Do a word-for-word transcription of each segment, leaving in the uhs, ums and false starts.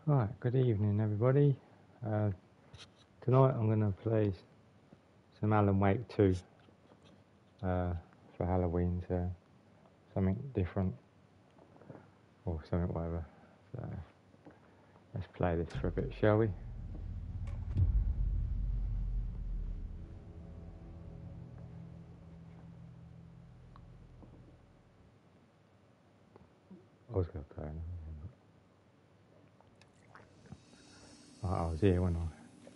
Right, good evening everybody. Uh, tonight I'm going to play some Alan Wake two uh, for Halloween, so something different or something whatever. So let's play this for a bit, shall we? I was going to play another one. I was here when I.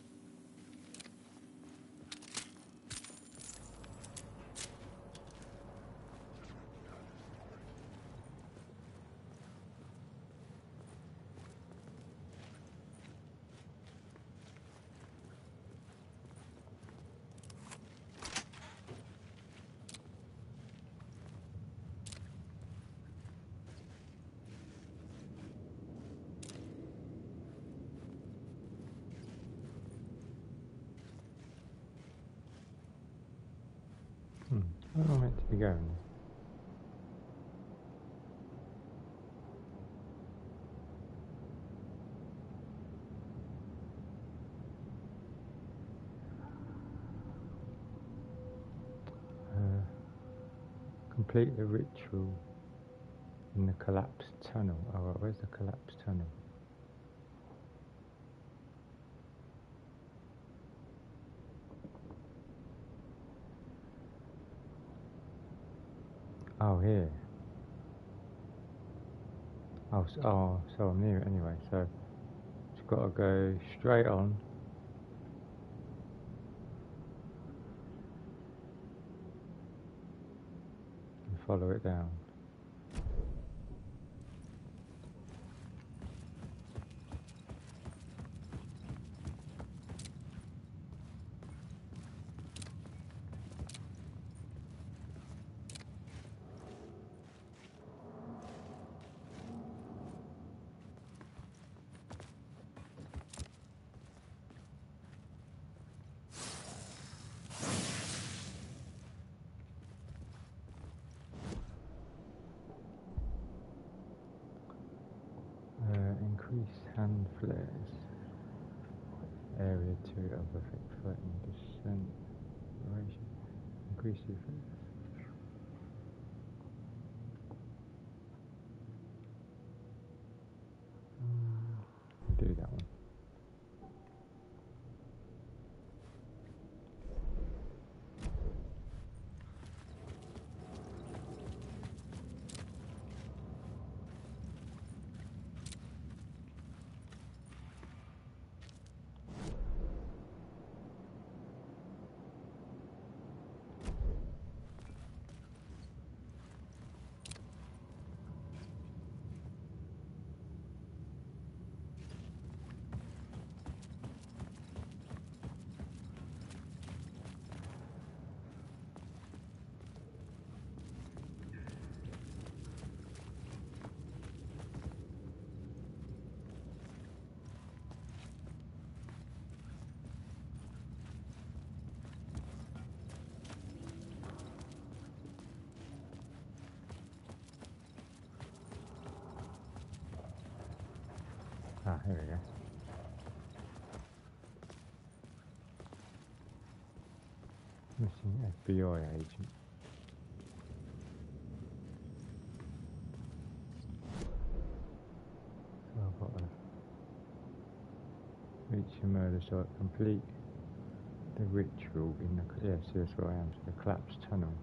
Hmm, where am I meant to be going? Uh, complete the ritual in the collapsed tunnel. Oh, right, where's the collapsed tunnel? Oh, here. Oh, so, oh, so I'm near it anyway, so just got to go straight on. And follow it down. Uh, increase hand flares. Area two of effect threatening descent duration. Increase the effect. Mm, do that one. Ah, here we go. Missing F B I agent. So I've got to reach the murder site, complete the ritual in the. Yeah, see, that's where I am. So the collapsed tunnel.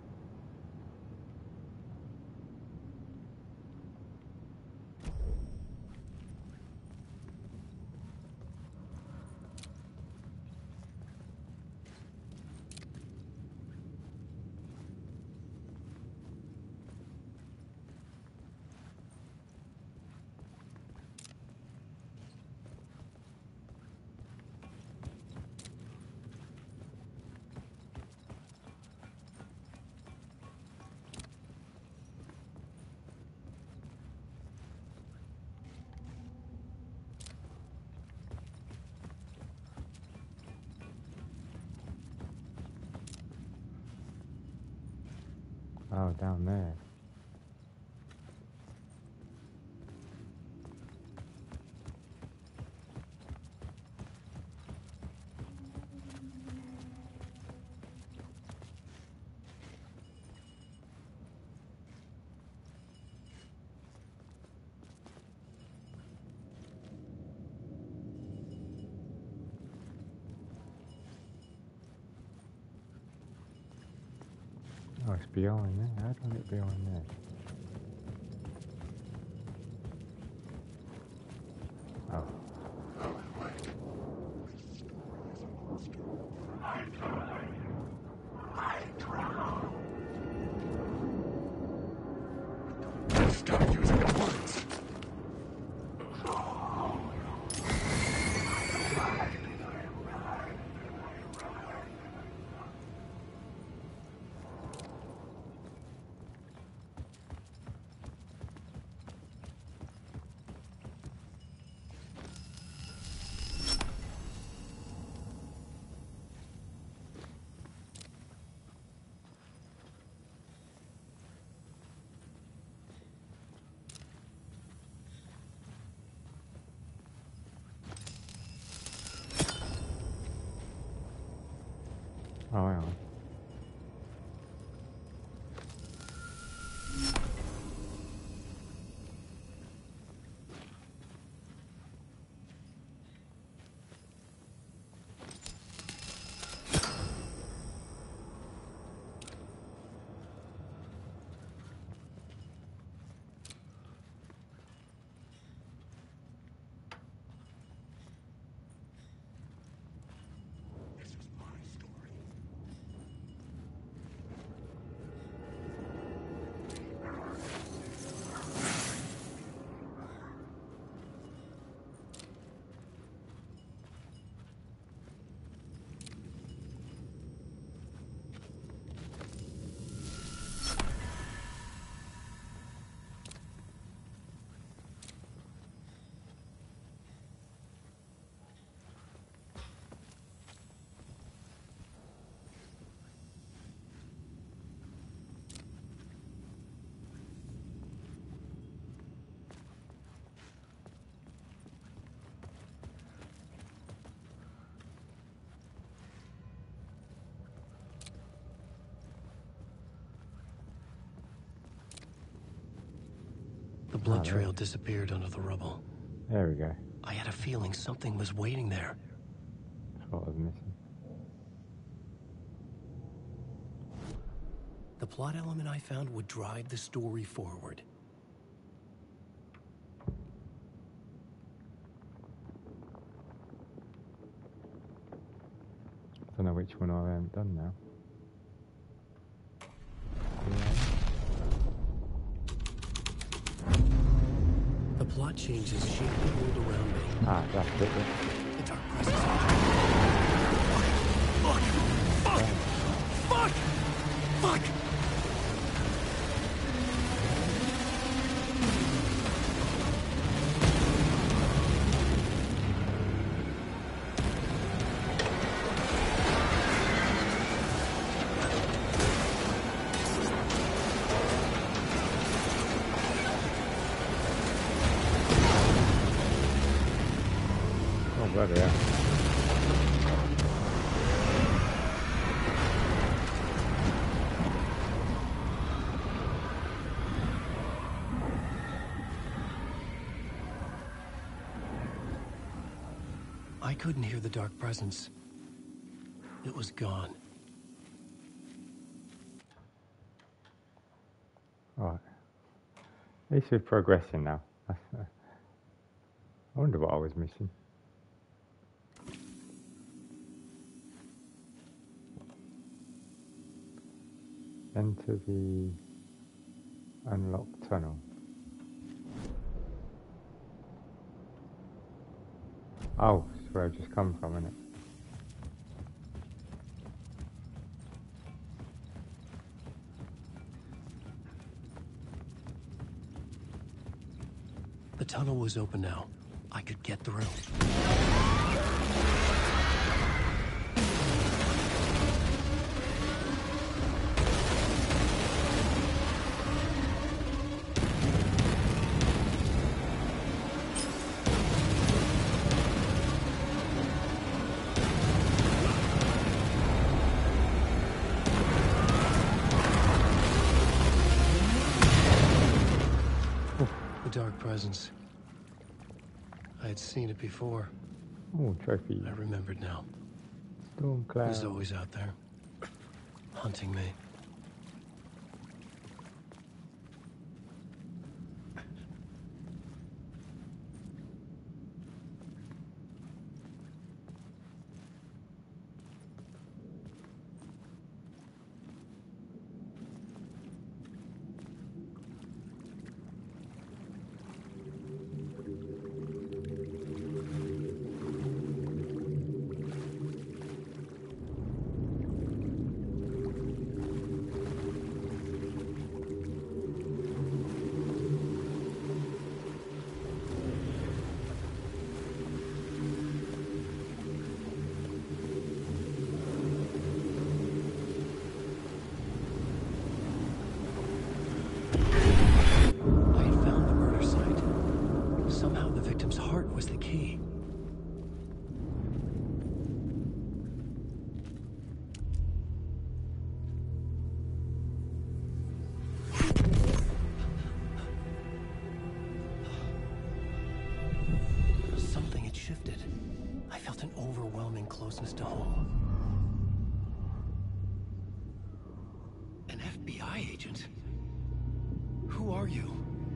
Oh, down there. Oh, it's behind there. How do I get behind there? Oh. Stop using the words. Oh, hang on. This is my story. The blood Oh, there. trail disappeared under the rubble. There we go. I had a feeling something was waiting there. That's what I was missing. The plot element I found would drive the story forward. I don't know which one I haven't done now. The plot changes shape the world around me. Ah, that's it. Then. The dark presence. Fuck! Fuck! Fuck! Fuck! Oh, bloody hell. I couldn't hear the dark presence. It was gone. Right. At least we're progressing now. That's, uh, I wonder what I was missing. Enter the unlocked tunnel. Oh, that's where I've just come from, isn't it? The tunnel was open now. I could get through. The dark presence. I had seen it before. Oh, trophy. I remembered now. Storm It cloud. was always out there, hunting me. closest to home. An F B I agent? Who are you?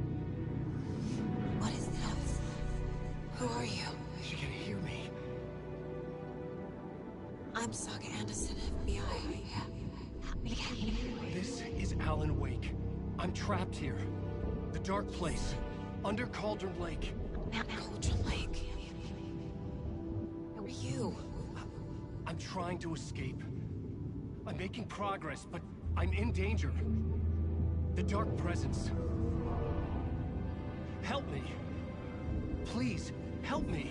What is this? Who are you? She can hear me. I'm Saga Anderson, F B I. Help me get you. This is Alan Wake. I'm trapped here. The dark place. Under Cauldron Lake. Mount Cauldron Lake. Who are you? I'm trying to escape. I'm making progress, but I'm in danger. The Dark Presence. Help me. Please, help me.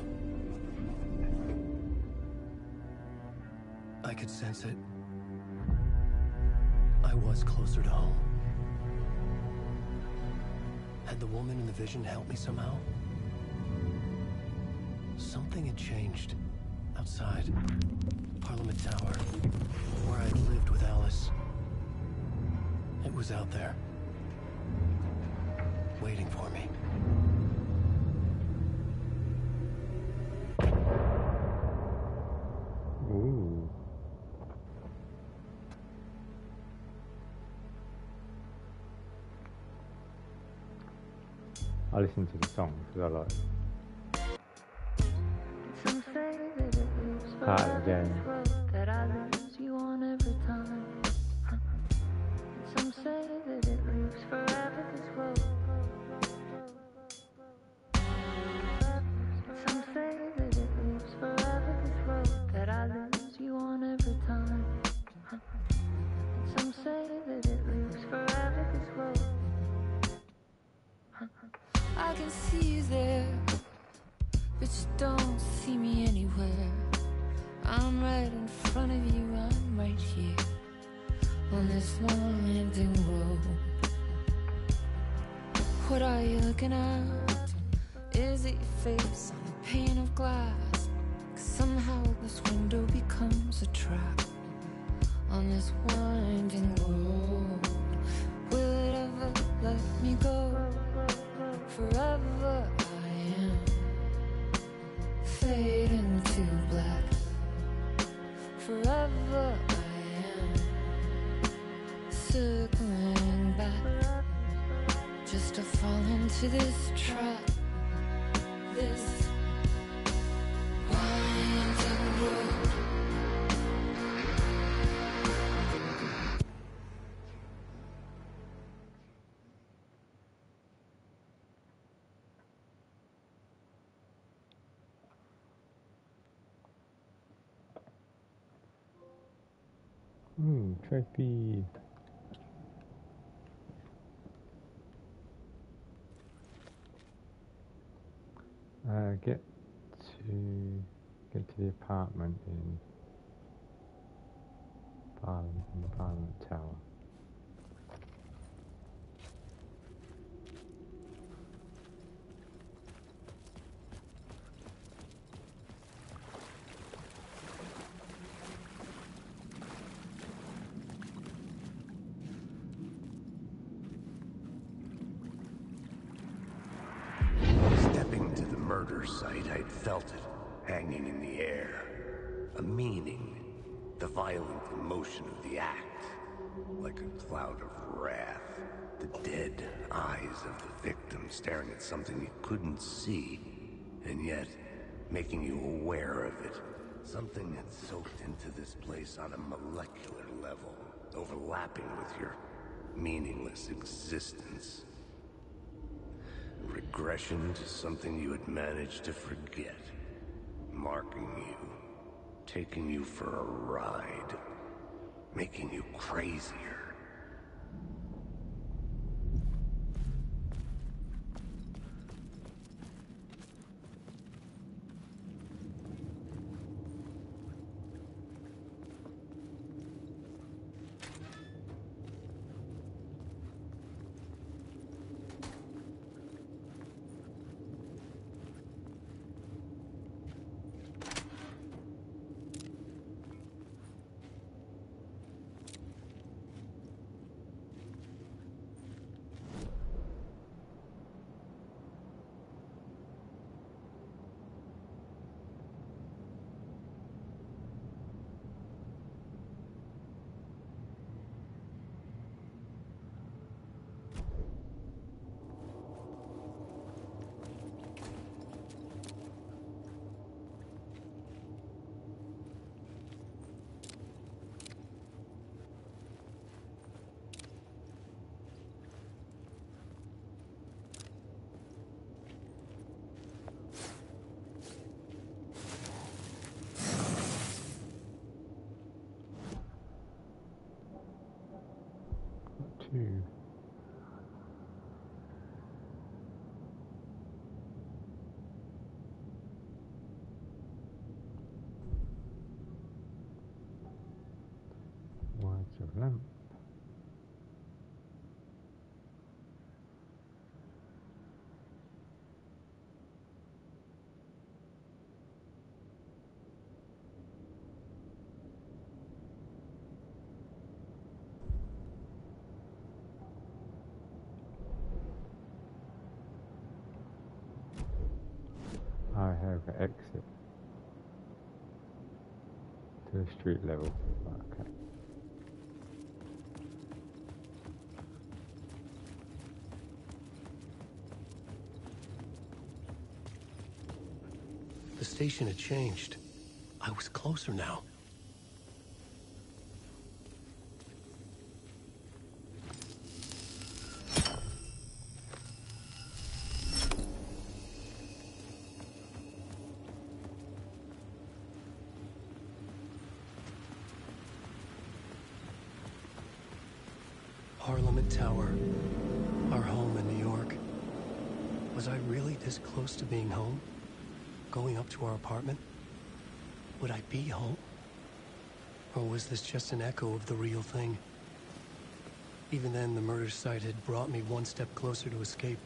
I could sense it. I was closer to home. Had the woman in the vision helped me somehow? Something had changed. Outside. Parliament Tower. Where I'd lived with Alice. It was out there. Waiting for me. Ooh. I listen to the song because I like it. Some say that it leaves Part of forever the game. this road that I lose you on every time. Some say that it leaves forever this road. Some say that it leaves forever this road that I lose you on every time. Some say that it leaves forever this road. I can see you there, but you don't see me anywhere. I'm right in front of you, I'm right here on this winding road. What are you looking at? Is it your face on a pane of glass? 'Cause somehow this window becomes a trap on this winding road. Will it ever let me go? Forever I am fading to black. Forever I am circling back, just to fall into this trap. This winding road. Ooh, trophy. Uh, get to get to the apartment in Parliament in the Parliament Tower. Stepping to the murder site, I'd felt it, hanging in the air. A meaning, the violent emotion of the act. Like a cloud of wrath. The dead eyes of the victim staring at something you couldn't see, and yet making you aware of it. Something had soaked into this place on a molecular level, overlapping with your meaningless existence. Regression to something you had managed to forget. Marking you. Taking you for a ride. Making you crazier. lamp. I have an exit to the street level. Okay. The station had changed. I was closer now. Parliament Tower. Our home in New York. Was I really this close to being home? Going up to our apartment? Would I be home? Or was this just an echo of the real thing? Even then, the murder site had brought me one step closer to escape.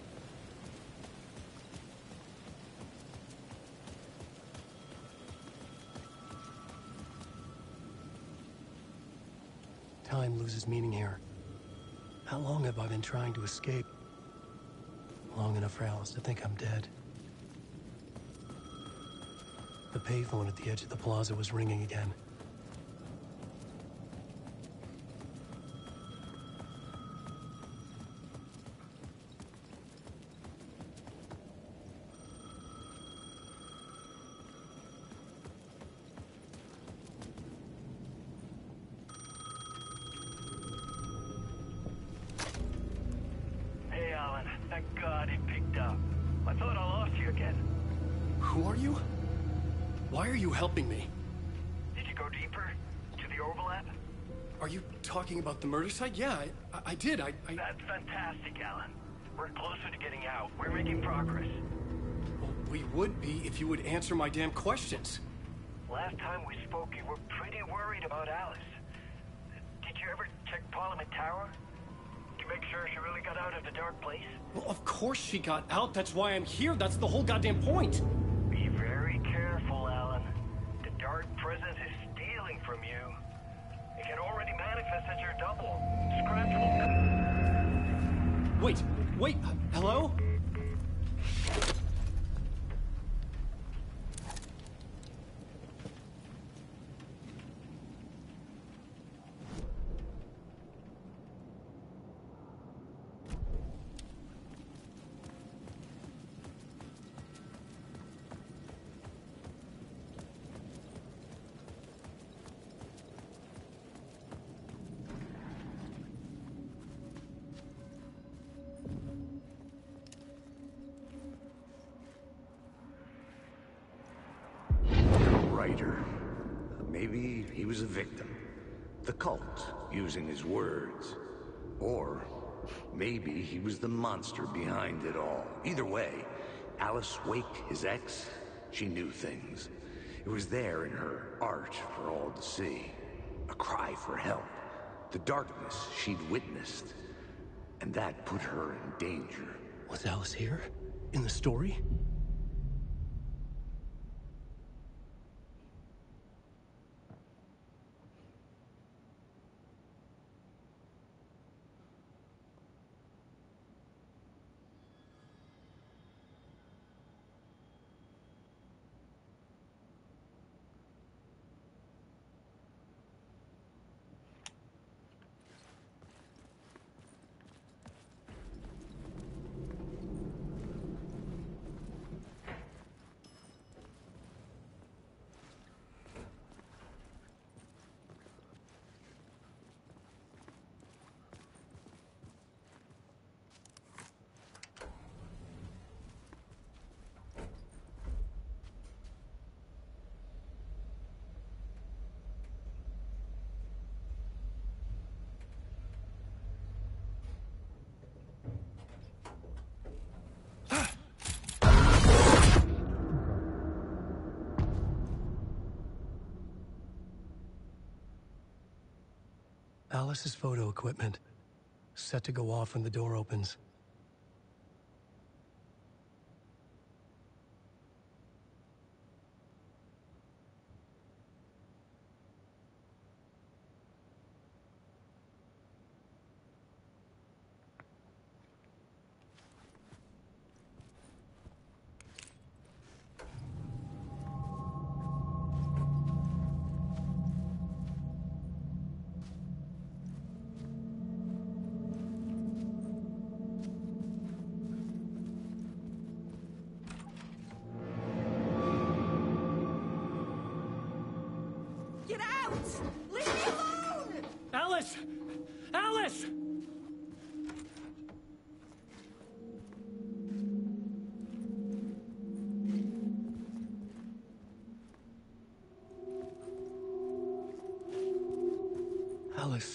Time loses meaning here. How long have I been trying to escape? Long enough for Alice to think I'm dead. The payphone at the edge of the plaza was ringing again. Hey, Alan. Thank God it picked up. I thought I lost you again. Who are you? Why are you helping me? Did you go deeper? To the overlap? Are you talking about the murder site? Yeah, I, I, I did. I, I... That's fantastic, Alan. We're closer to getting out. We're making progress. Well, we would be if you would answer my damn questions. Last time we spoke, you were pretty worried about Alice. Did you ever check Parliament Tower? To make sure she really got out of the dark place? Well, of course she got out. That's why I'm here. That's the whole goddamn point. Be very careful, Alan. The dark presence is stealing from you. It can already manifest as your double. Scratch will... Wait, wait, h- hello? Writer. Maybe he was a victim. The cult, using his words. Or maybe he was the monster behind it all. Either way, Alice Wake, his ex, she knew things. It was there in her art for all to see. A cry for help. The darkness she'd witnessed. And that put her in danger. Was Alice here? In the story? Alice's photo equipment, set to go off when the door opens. Get out! Leave me alone! Alice! Alice! Alice.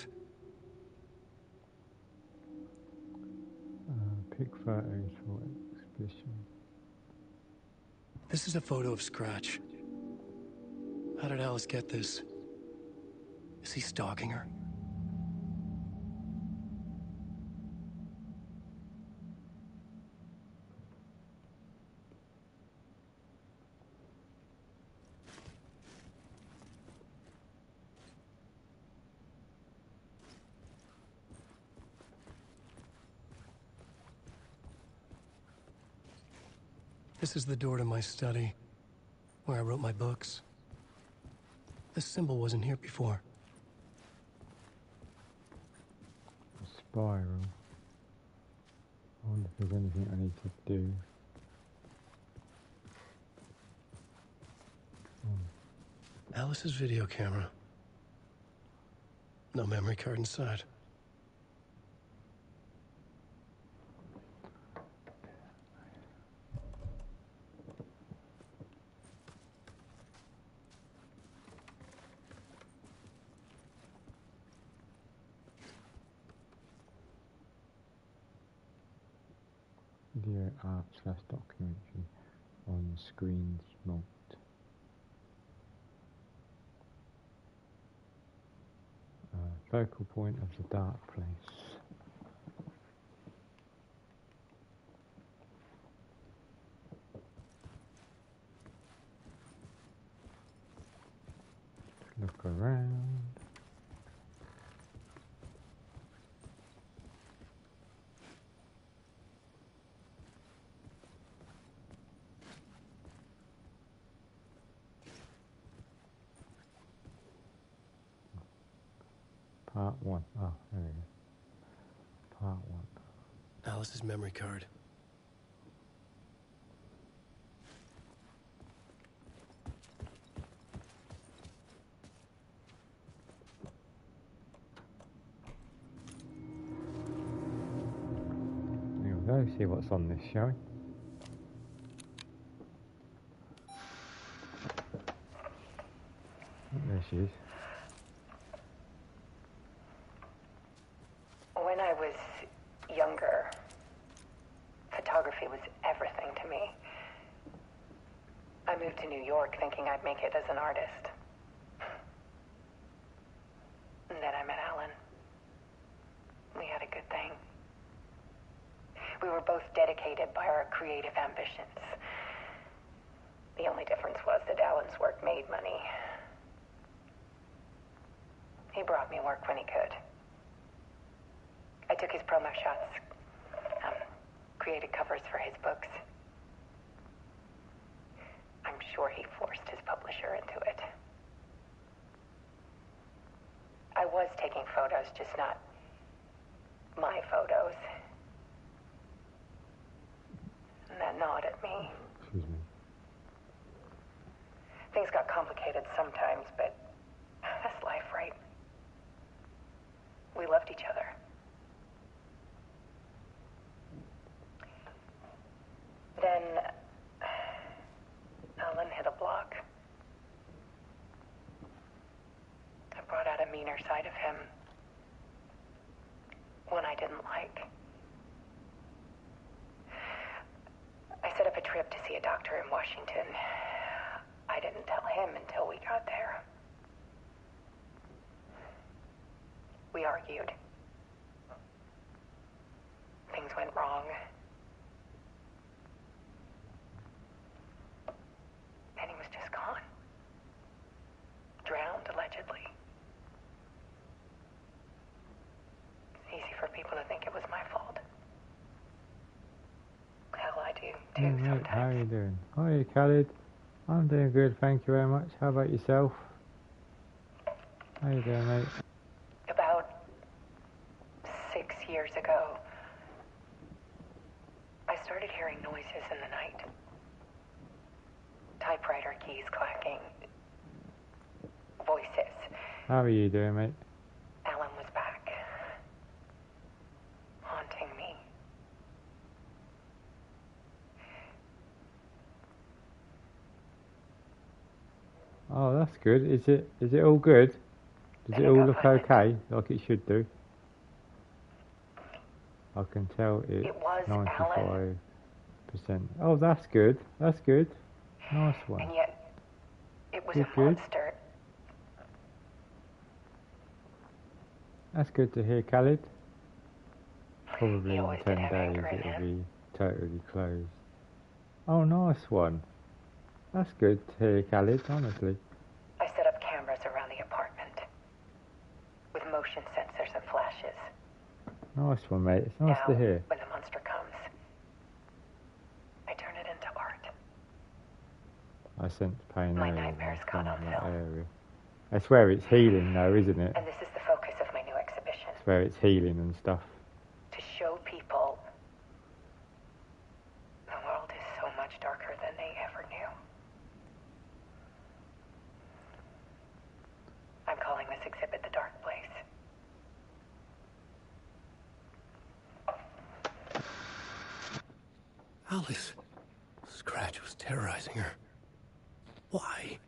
Uh, pick photos for exhibition. This is a photo of Scratch. How did Alice get this? Is he stalking her? This is the door to my study, where I wrote my books. This symbol wasn't here before. A spiral. I wonder if there's anything I need to do. Hmm. Alice's video camera. No memory card inside. Video art slash documentary on screen smoked. Uh, focal point of the dark place. Look around. Part one. Oh, there we go. Part one. Alice's memory card. Here we go, see what's on this, shall we? Oh, there she is. When I was younger, photography was everything to me. I moved to New York thinking I'd make it as an artist. And then I met Alan. We had a good thing. We were both dedicated by our creative ambitions. The only difference was that Alan's work made money. He brought me work when he could. I took his promo shots, um, created covers for his books. I'm sure he forced his publisher into it. I was taking photos, just not my photos. And that gnawed at me. Excuse me. Things got complicated sometimes, but that's life, right? We loved each other. Then Alan hit a block. I brought out a meaner side of him. One I didn't like. I set up a trip to see a doctor in Washington. I didn't tell him until we got there. We argued. argued. Things went wrong. Penny was just gone. Drowned, allegedly. It's easy for people to think it was my fault. Hell, I do, too, Hey, mate, sometimes. how are you doing? Hi, Khalid. I'm doing good, thank you very much. How about yourself? How you doing, mate? About six years ago, I started hearing noises in the night. Typewriter keys clacking. Voices. How are you doing, mate? Alan was back. Haunting me. Oh, that's good. Is it? Is it all good? Does it Penny all got look violent. okay, like it should do? I can tell it's It was ninety-five percent. Oh, that's good. That's good. Nice one. And yet, it was Good, a good. monster. That's good to hear, Khalid. Probably He in always did ten have days anger in it'll him. be totally closed. Oh, nice one. That's good to hear, Khalid, honestly. I set up cameras around the apartment with motion sensors and flashes. Nice one, mate. It's nice now, to hear. when the monster comes, I turn it into art. I sense pain My earlier nightmares from caught on that film. area. That's where it's healing, though, isn't it? And this is the focus of my new exhibition. It's where it's healing and stuff. To show people the world is so much darker than they ever knew. I'm calling this exhibit The Dark Place. Alice. Scratch was terrorizing her. Why?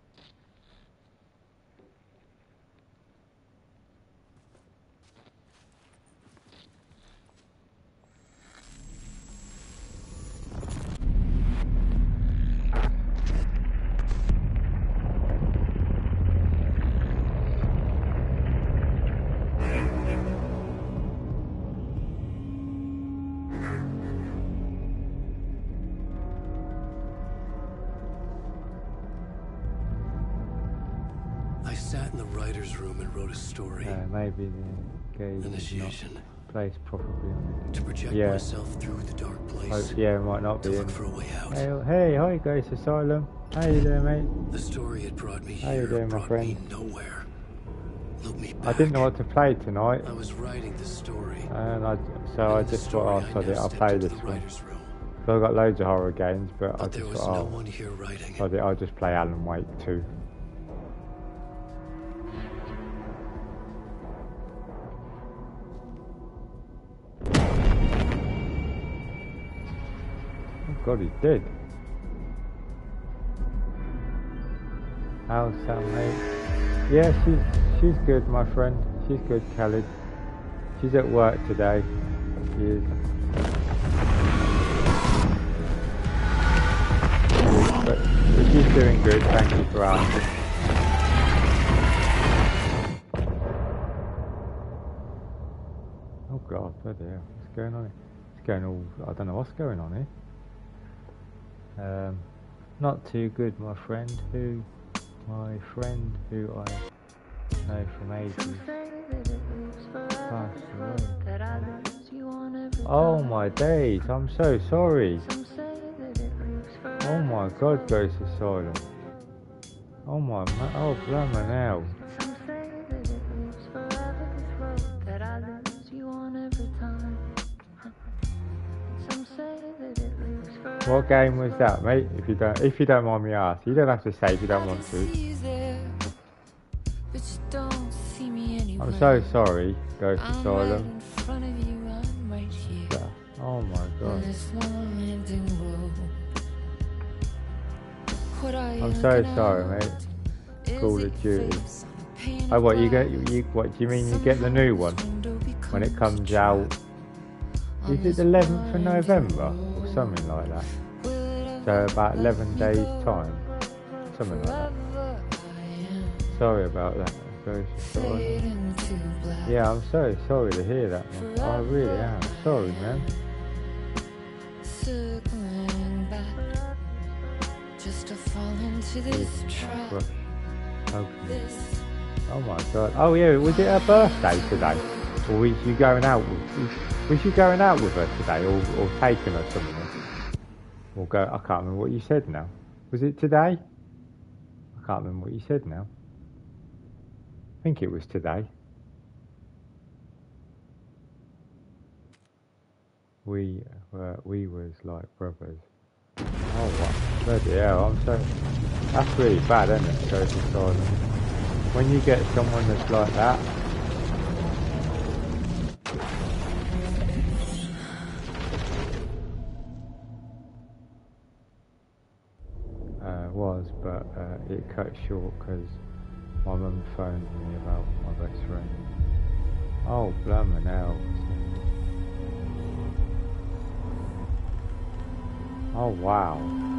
I sat in the writer's room and wrote a story. Uh, maybe the gaze is not Initiation. placed properly on To project Yeah. myself through the dark it. place. Hope, yeah, it might not To be look in. for a way out. Hey, hey, hi, Ghost Asylum. How you doing, mate? The story had brought me How here, you doing, my brought friend? me nowhere. Look me back. I didn't know what to play tonight, I was writing the story. and I, so And I in the just story, thought, oh, I sod now it, I'll stepped play into this the one. writer's room. So I've got loads of horror games, but I But there just was thought, no oh, one here writing. sod it, I'll just play Alan Wake two. Oh God, he's dead. How's Sam, mate? Yeah, she's she's good, my friend. She's good, Khalid. She's at work today. She is. But, but she's doing good. Thank you for asking. Oh God, bloody hell! What's going on here? It's going all. I don't know what's going on here. Um, not too good, my friend. Who, my friend, who I know from ages, passed away. Oh my days! I'm so sorry. Oh my God, Ghost Asylum. Oh my, ma oh blimey now. What game was that, mate? If you don't, if you don't mind me asking, you don't have to say if you don't want to. I'm so sorry, Ghost Asylum. Yeah. Oh my God. I'm so sorry, mate. Call of Duty. Oh, what you get? You, you what? Do you mean you get the new one when it comes out? Is it the eleventh of November or something like that? So about eleven days time, something like that. Sorry about that. goes to Scotland. fade into black. Yeah, I'm so sorry to hear that, man. I really am. Sorry, man. Circling back, just to fall into this trap. Well, okay. This Oh my god. Oh yeah, was it her birthday today? Or was you going out with was you going out with her today or, or taking her somewhere? Or go I can't remember what you said now. Was it today? I can't remember what you said now. I think it was today. We were we was like brothers. Oh what bloody hell, I'm so that's really bad, isn't it? Go to silent. When you get someone that's like that, uh, was, but uh, it cut short because my mum phoned me about my best friend. Oh, blimmin' hell. Oh, wow.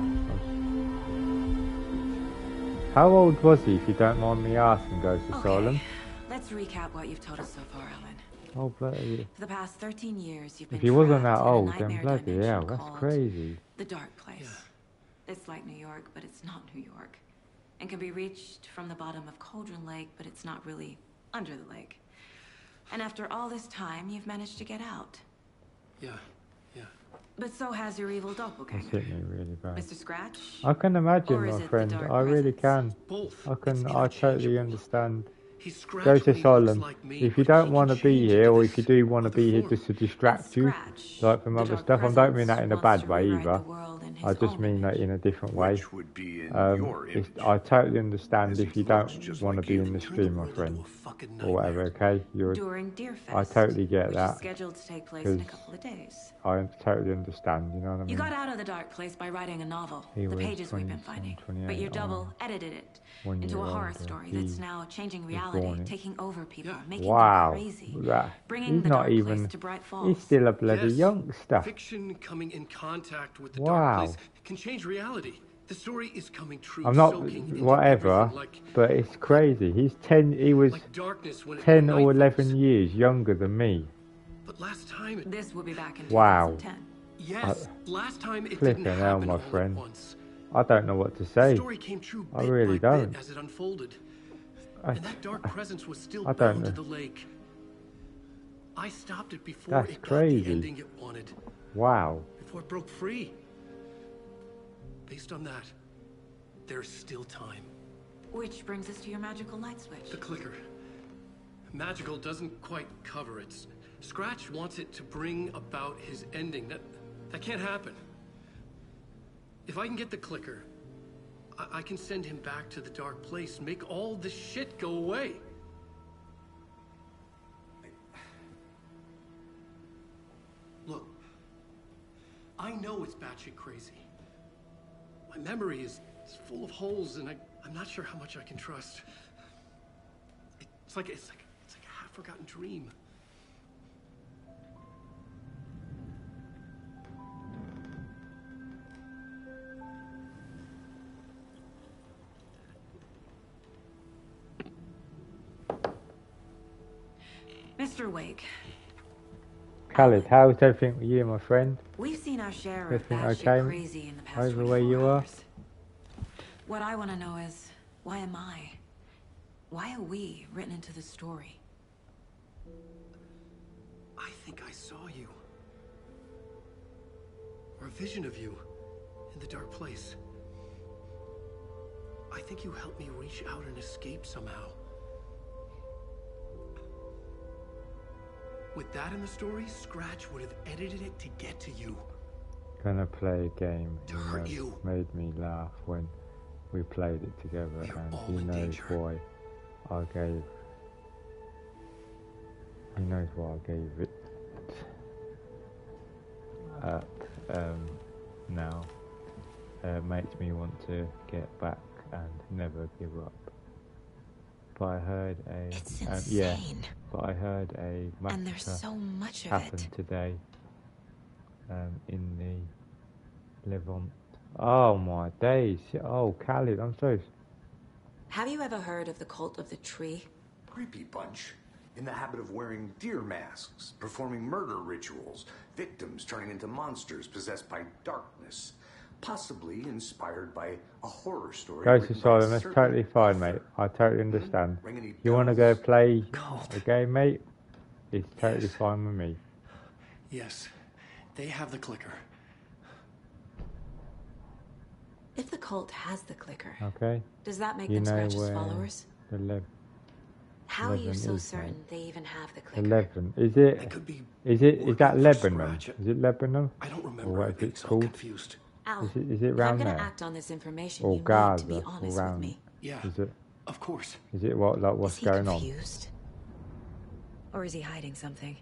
How old was he, if you don't mind me asking, Ghost Asylum? Okay, let's recap what you've told us so far, Alan. Oh, bloody... For the past thirteen years, you've been If he wasn't trapped that in a old, then nightmare bloody dimension hell, that's called crazy. The Dark Place. It's like New York, but it's not New York. And can be reached from the bottom of Cauldron Lake, but it's not really under the lake. And after all this time, you've managed to get out. Yeah, yeah. But so has your evil That's doppelganger. hit me really bad. Mister Scratch? I can imagine, Or is my it the friend. dark I really presence? can. Both. I can. It's I totally interchangeable. understand. He's Scratch Ghost when he looks Asylum. like me, If you but don't he want to can be change here, or into if you do want to this be here other just to form. distract you, Scratch, like from the other dark stuff, I don't mean that in a presence bad wants way to rewrite either. the world in his I just own mean that image. in a different way. Which would be in Um, your it's, image. I totally understand As if he you looks don't just want like to be you. in the Turn the stream, my world into friend, a fucking or whatever. nightmare. Okay, you're. During Deerfest, I totally get which that. is scheduled to take place in a 'cause couple of days. I totally understand. You know what I mean? You got out of the dark place by writing a novel, He the was pages we've been twenty-seven, finding. twenty-eight, But your double oh, edited it one into year a horror older. story He that's now changing was reality, born in- taking over people, Yeah. making Wow, them crazy, that, bringing he's the not dark even. place to Bright Falls. He's still a bloody Yes, youngster. Fiction coming in contact with the Wow. dark place can change reality. The story is coming true. I'm not soaking into whatever, everything like, but it's crazy. He's ten. He was like darkness when it- ten when or night eleven falls. years younger than me. But last time, it, This will be back in Wow. two thousand ten. yes, last time it Flipping didn't hell, happen my all friend. at once. I don't know what to The say. story came true I bit really by don't. bit as it unfolded. I, And that dark presence was still I don't bound to know. the lake. I stopped it before That's it got crazy. the ending it wanted. wow. Before it broke free. Based on that, there's still time. Which brings us to your magical light switch. The clicker. Magical doesn't quite cover it. Scratch wants it to bring about his ending. That that can't happen. If I can get the clicker, I, I can send him back to the dark place, make all this shit go away. Look, I know it's batshit crazy. My memory is, is full of holes, and I, I'm not sure how much I can trust. It's like it's like it's like a half-forgotten dream. Mister Wake, Khaled, how's everything with you, my friend? we've seen our share of Everything batshit okay? crazy in the past Over where you twenty-four are? hours. What I want to know is, why am I? Why are we written into the story? I think I saw you. Or a vision of you in the dark place. I think you helped me reach out and escape somehow. With that in the story, Scratch would have edited it to get to you. Gonna play a game. To He hurt knows- you. Made me laugh when we played it together, We're and all he in knows danger. why I gave. He knows why I gave it up um, now. Uh, makes me want to get back and never give up. But I heard a It's um, yeah. insane. But I heard a And there's massacre so much of happened it. today um, in the Levant. Oh my days! Oh, Khalid, I'm so. Have you ever heard of the cult of the tree? Creepy bunch. In the habit of wearing deer masks, performing murder rituals, victims turning into monsters possessed by darkness, possibly inspired by a horror story. Ghost written by a Asylum, that's certain totally fine, author. mate. I totally understand. Ring any You want to go bells? play Cult. a game, mate? It's totally Yes. fine with me. Yes, they have the clicker. If the cult has the clicker, Okay? does that make You them know Scratch's where followers? the lev How are you eleven so is, certain mate. they even have the clicker? eleven. Is They it? could be Is it? Is that working for Lebanon? Scratch. Is it Lebanon? I don't Or remember what it is being it so called? confused. Al, Is it? Is it if I'm round gonna there? act on this information, Or you need to Gaza? be Or honest with round? me. Yeah, Is it? of course. Is it what? Like what's Is he going on? confused? Or is he hiding something?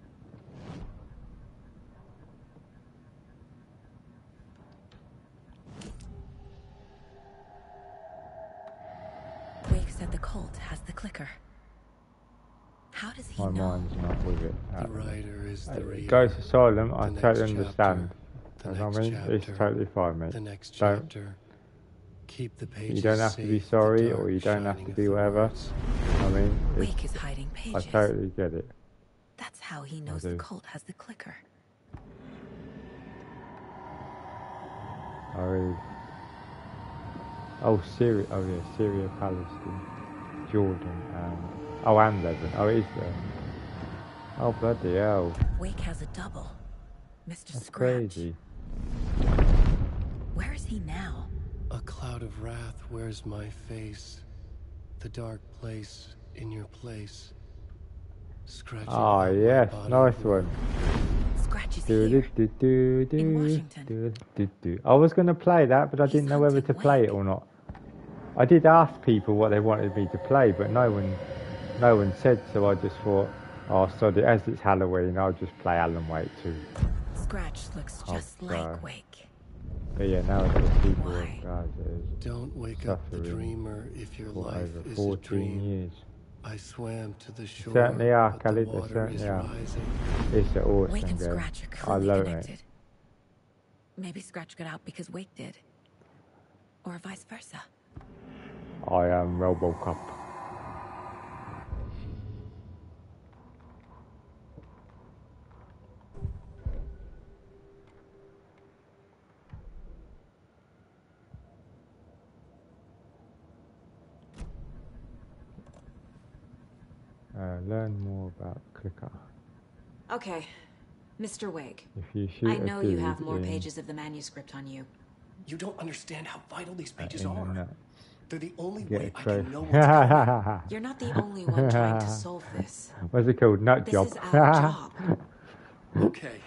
Wake said the cult has the clicker. How does he My know? mind's not with it. The Uh, writer is uh, the reader. Ghost Asylum, I The next totally chapter, understand. the You know what I next mean? It's chapter, totally fine, mate. The next Don't- chapter. Keep the pages You don't have to be safe, the sorry, dark or you don't have shining to of be the whatever. words. I mean, it's, Wake is hiding I pages. totally get it. That's how he knows do. the cult has the clicker. I really. Oh, Syria. Oh, yeah, Syria, Palestine, Jordan, and oh, and Lebanon. Oh, it is there. Oh, bloody hell! Wake has a double. Mister That's Scratch. crazy. Where is he now? A cloud of wrath wears my face. The dark place in your place. Scratching Oh, out my yes, body nice wound. one. Scratch is Do, here. do, do, do, In do, Washington. do, do, do. I was going to play that, but I He's didn't know whether to hunting play it Wake. or not. I did ask people what they wanted me to play, but no one, no one said. So I just thought, oh, sorry, as it's Halloween, I'll just play Alan Wake too. Scratch looks Oh, just sorry. like Wake. But yeah, nowadays people Why? are guys is Don't wake up the suffering dreamer if your for life over is a fourteen dream. years. I swam to the shore, certainly are, but Khalid, the they water certainly is are. rising. It's an awesome Wake and game. Scratch are I clearly love connected. it. Maybe Scratch got out because Wake did. Or vice versa. I am RoboCop. Uh, learn more about Clicker. Okay, Mister Wake. If you shoot I a know you dude have more in, pages of the manuscript on you. You don't understand how vital these uh, pages in the are. nuts, They're the only get way a I trophy. can know what's coming. You're not the only one trying to solve this. What's it called? Nut This job. is our job. Okay,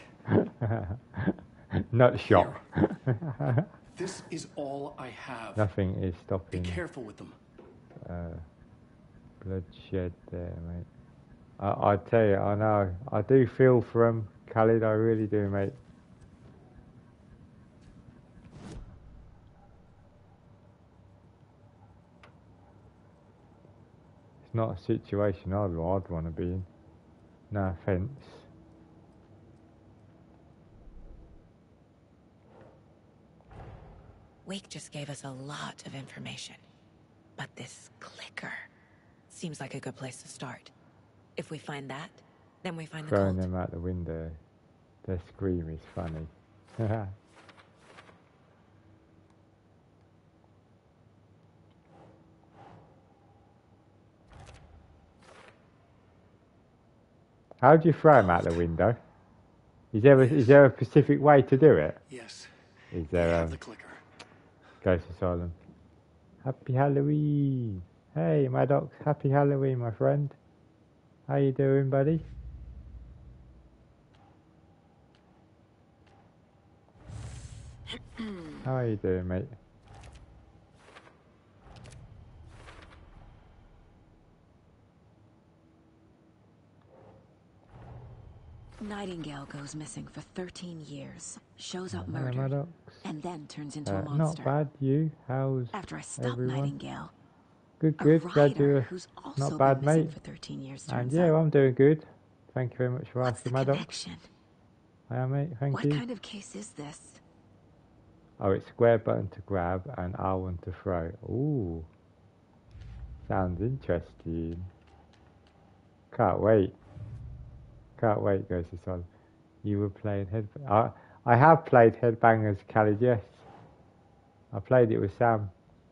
Nut shop. this is all I have. Nothing is Be stopping careful with them. uh, bloodshed there, mate. I, I tell you, I know. I do feel for him, Khalid. I really do, mate. It's not a situation I'd, I'd want to be in. No offence. Wake just gave us a lot of information. But this clicker seems like a good place to start. If we find that, then we find the Throwing cult. them out the window. Their scream is funny. How do you throw them out the window? Is there a, is there a specific way to do it? Yes, Is they there have um, the clicker. Ghost Asylum? Happy Halloween! Hey Maddox, happy Halloween, my friend. How you doing, buddy? How are you doing, mate? Nightingale goes missing for thirteen years, shows up Hello, murdered, Maddox. and then turns into Uh, a not monster. bad. You? How's After I stop everyone? Nightingale, Good, a good. Glad writer you're who's also not bad, been missing mate. for thirteen years And turns yeah, up. I'm doing good. Thank you very much for What's the asking, Maddox. connection? I am, mate. Thank What you. kind of case is this? Oh, it's square button to grab and R one to throw. Ooh. Sounds interesting. Can't wait. Can't wait, goes to Sol. You were playing head. I I have played Headbangers Khalid, yes. I played it with Sam.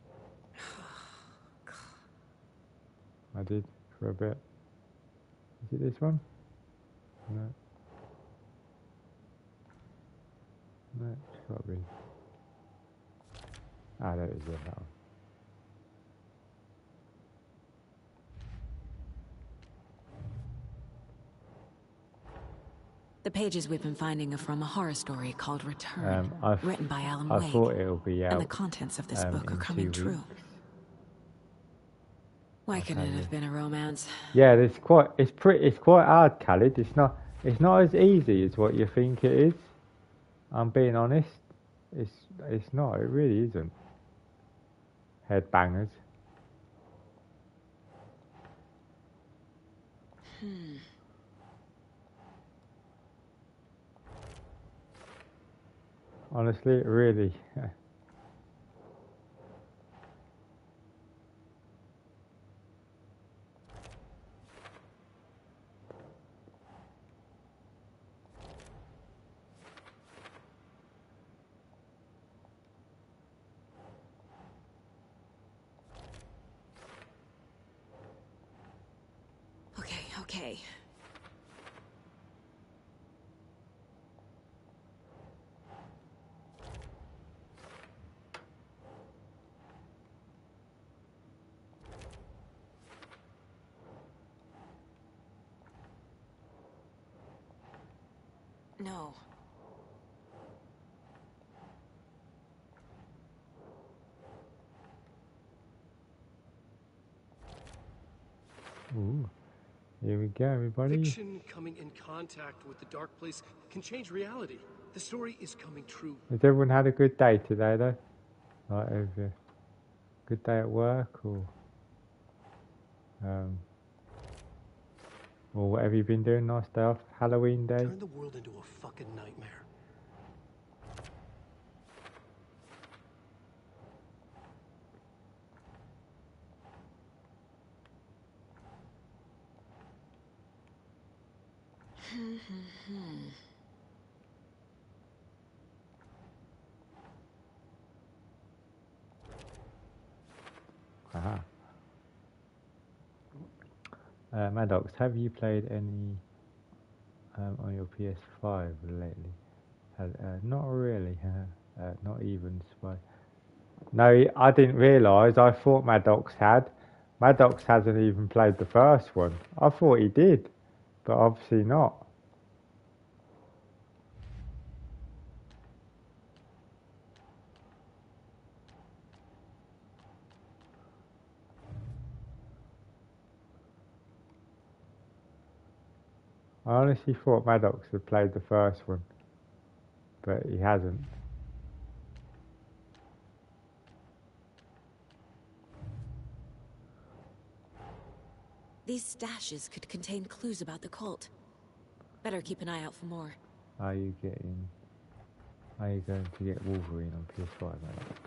I did for a bit. Is it this one? No. No, it's got to be. Ah, there it is, yeah, that one. The pages we've been finding are from a horror story called Return, Um, written by Alan I Wake. thought it'll be out. And the contents of this um, book are in coming two true. weeks. Why Okay, couldn't it yeah. have been a romance? Yeah, it's quite. It's pretty. It's quite hard, Khalid. It's not. It's not as easy as what you think it is. I'm being honest. It's. It's not. It really isn't. Headbangers. Hmm. Honestly, really. Okay, okay. No. Ooh. Here we go, everybody. Fiction coming in contact with the dark place can change reality. The story is coming true. Has everyone had a good day today, though? Like, have you good day at work, or um, or whatever you've been doing? Nice day off, Halloween day. Turn the world into a fucking nightmare. Aha. Uh, Maddox, have you played any um, on your P S five lately? Uh, uh, not really. Uh, uh, not even Spy. No, I didn't realise. I thought Maddox had. Maddox hasn't even played the first one. I thought he did, but obviously not. I honestly thought Maddox had played the first one, but he hasn't. These stashes could contain clues about the cult. Better keep an eye out for more. Are you getting? Are you going to get Wolverine on P S five, Maddox?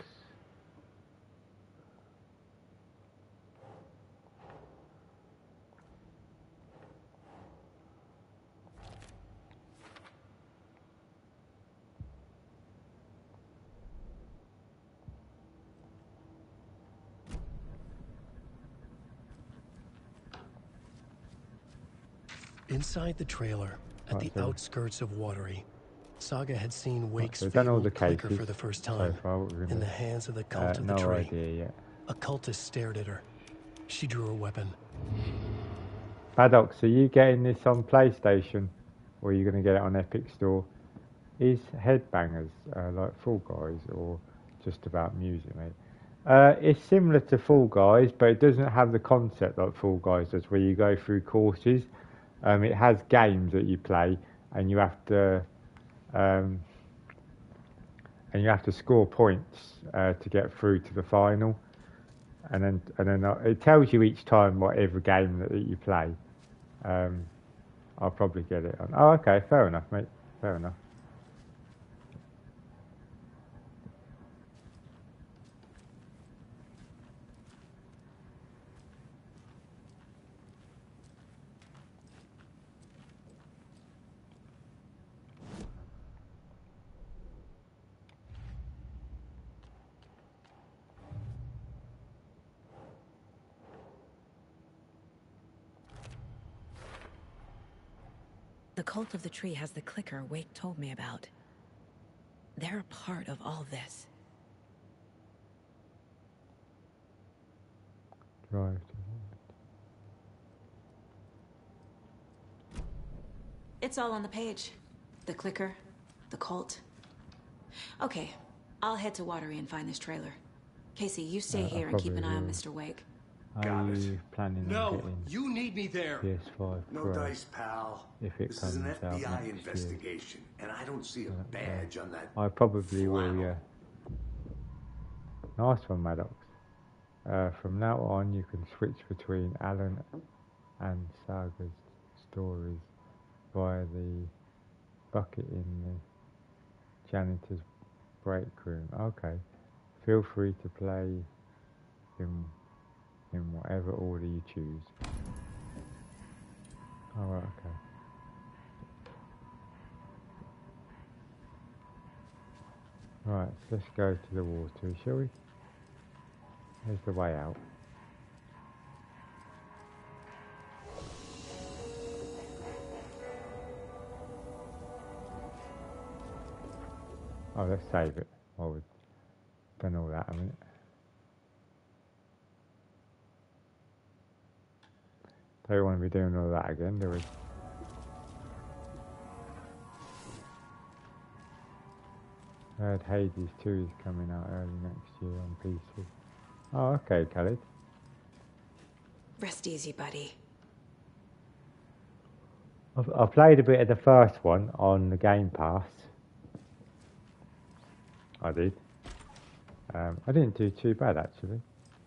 Inside the trailer, at Right, the so- outskirts of Watery, Saga had seen Wake's so we've done all fabled the clicker cases for the first so time far, what we're gonna- in the hands of the Uh, cult of the no tree. idea yet. A cultist stared at her. She drew a weapon. Maddox, are you getting this on PlayStation, or are you going to get it on Epic Store? Is Headbangers uh, like Fall Guys, or just about music, mate? Uh, it's similar to Fall Guys, but it doesn't have the concept like Fall Guys does, where you go through courses. Um, it has games that you play, and you have to, um, and you have to score points uh, to get through to the final. And then, and then uh, it tells you each time whatever game that, that you play. Um, I'll probably get it on. Oh, okay, fair enough, mate. Fair enough. cult of the tree has the clicker Wake told me about. They're a part of all this. Drive. It's all on the page. The clicker, the cult. Okay, I'll head to Watery and find this trailer. Casey, you stay Uh, I here and keep an probably eye on will. Mister Wake. Are you planning No, on getting you need me there. P S five No Pro dice, pal. if it This comes is an out F B I next year? investigation, and I don't see a Uh, badge on that. I probably will, flannel. yeah. Nice one, Maddox. Uh, from now on, you can switch between Alan and Saga's stories via the bucket in the janitor's break room. Okay. Feel free to play in, in whatever order you choose. Alright, okay. Right, so let's go to the water, shall we? Here's the way out. Oh, let's save it. Oh, we've done all that a minute. Don't want to be doing all that again, do we? I heard Hades two is coming out early next year on P C. Oh, okay, Khaled. Rest easy, buddy. I've, I played a bit of the first one on the Game Pass. I did. Um, I didn't do too bad, actually.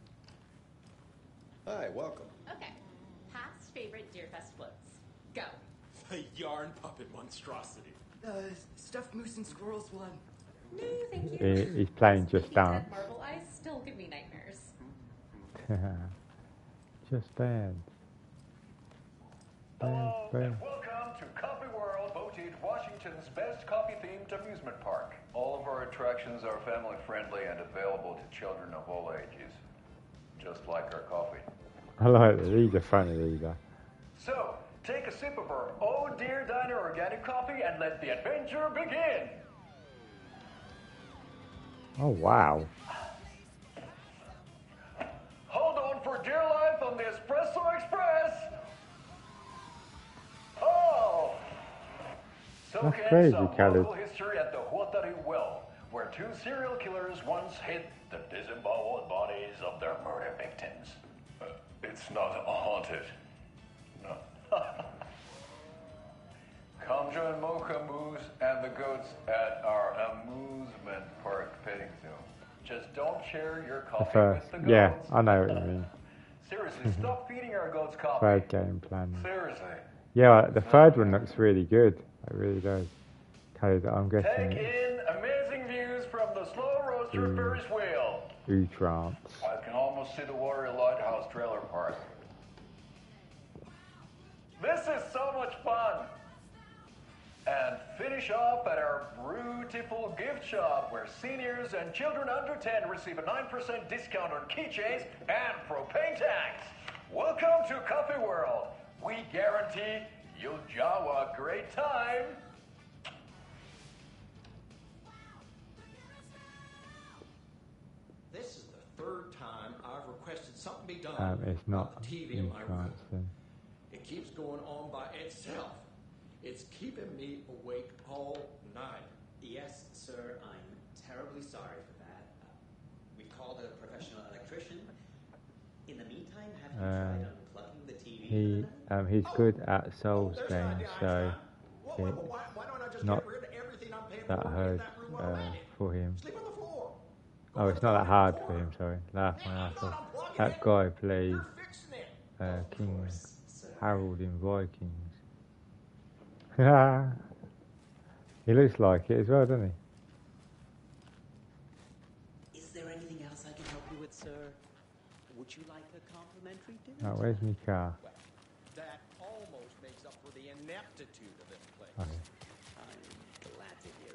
Hi, welcome. Okay. Past favorite Deerfest floats. Go. The yarn puppet monstrosity. Uh, stuffed moose and squirrels one. No, thank you. He, he's playing Just Speaking of Dance. marble eyes still give me nightmares. Just Dance. Dance, Hello, dance. and welcome to Coffee World, voted Washington's best coffee-themed amusement park. All of our attractions are family-friendly and available to children of all ages, just like our coffee. I like it. These are funny, these are. So, take a sip of our Oh Dear Diner organic coffee and let the adventure begin. Oh, wow. Hold on for dear life on the Espresso Express. Oh! Soak That's in crazy, some Khaled. local history at the Huatari Well, where two serial killers once hid the disemboweled bodies of their murder victims. Uh, it's not haunted. No. Come join Mocha Moose and the goats at our amusement park petting zoo. Just don't share your The coffee first. with the goats. Yeah, I know what you mean. Seriously, stop feeding our goats coffee. Third game plan. Seriously. Yeah, the third one looks really good. It really does. Okay, I'm guessing Take it's in amazing views from the slow roaster Mm. Ferris wheel. Utrance. I can almost see the Watery Lighthouse trailer park. This is so much fun. And finish off at our beautiful gift shop where seniors and children under ten receive a nine percent discount on keychains and propane tanks. Welcome to Coffee World. We guarantee you'll jaw a great time. This is the third time I've requested something be done Um, it's not about the T V in my room. Utrance then. It keeps going on by itself. It's keeping me awake all night. Yes, sir, I'm terribly sorry for that. Uh, we called a professional electrician. In the meantime, have you Um, tried unplugging the T V? He um, he's good at Souls games, so it's not that hard uh, for him. Oh, it's not that hard for him. Sorry, laugh my ass off. That guy plays uh, King Harold in Vikings. He looks like it as well, doesn't he? Is there anything else I can help you with, sir? Would you like a complimentary dinner? Oh, where's my car? That almost makes up for the ineptitude of this place. Okay. I'm glad to hear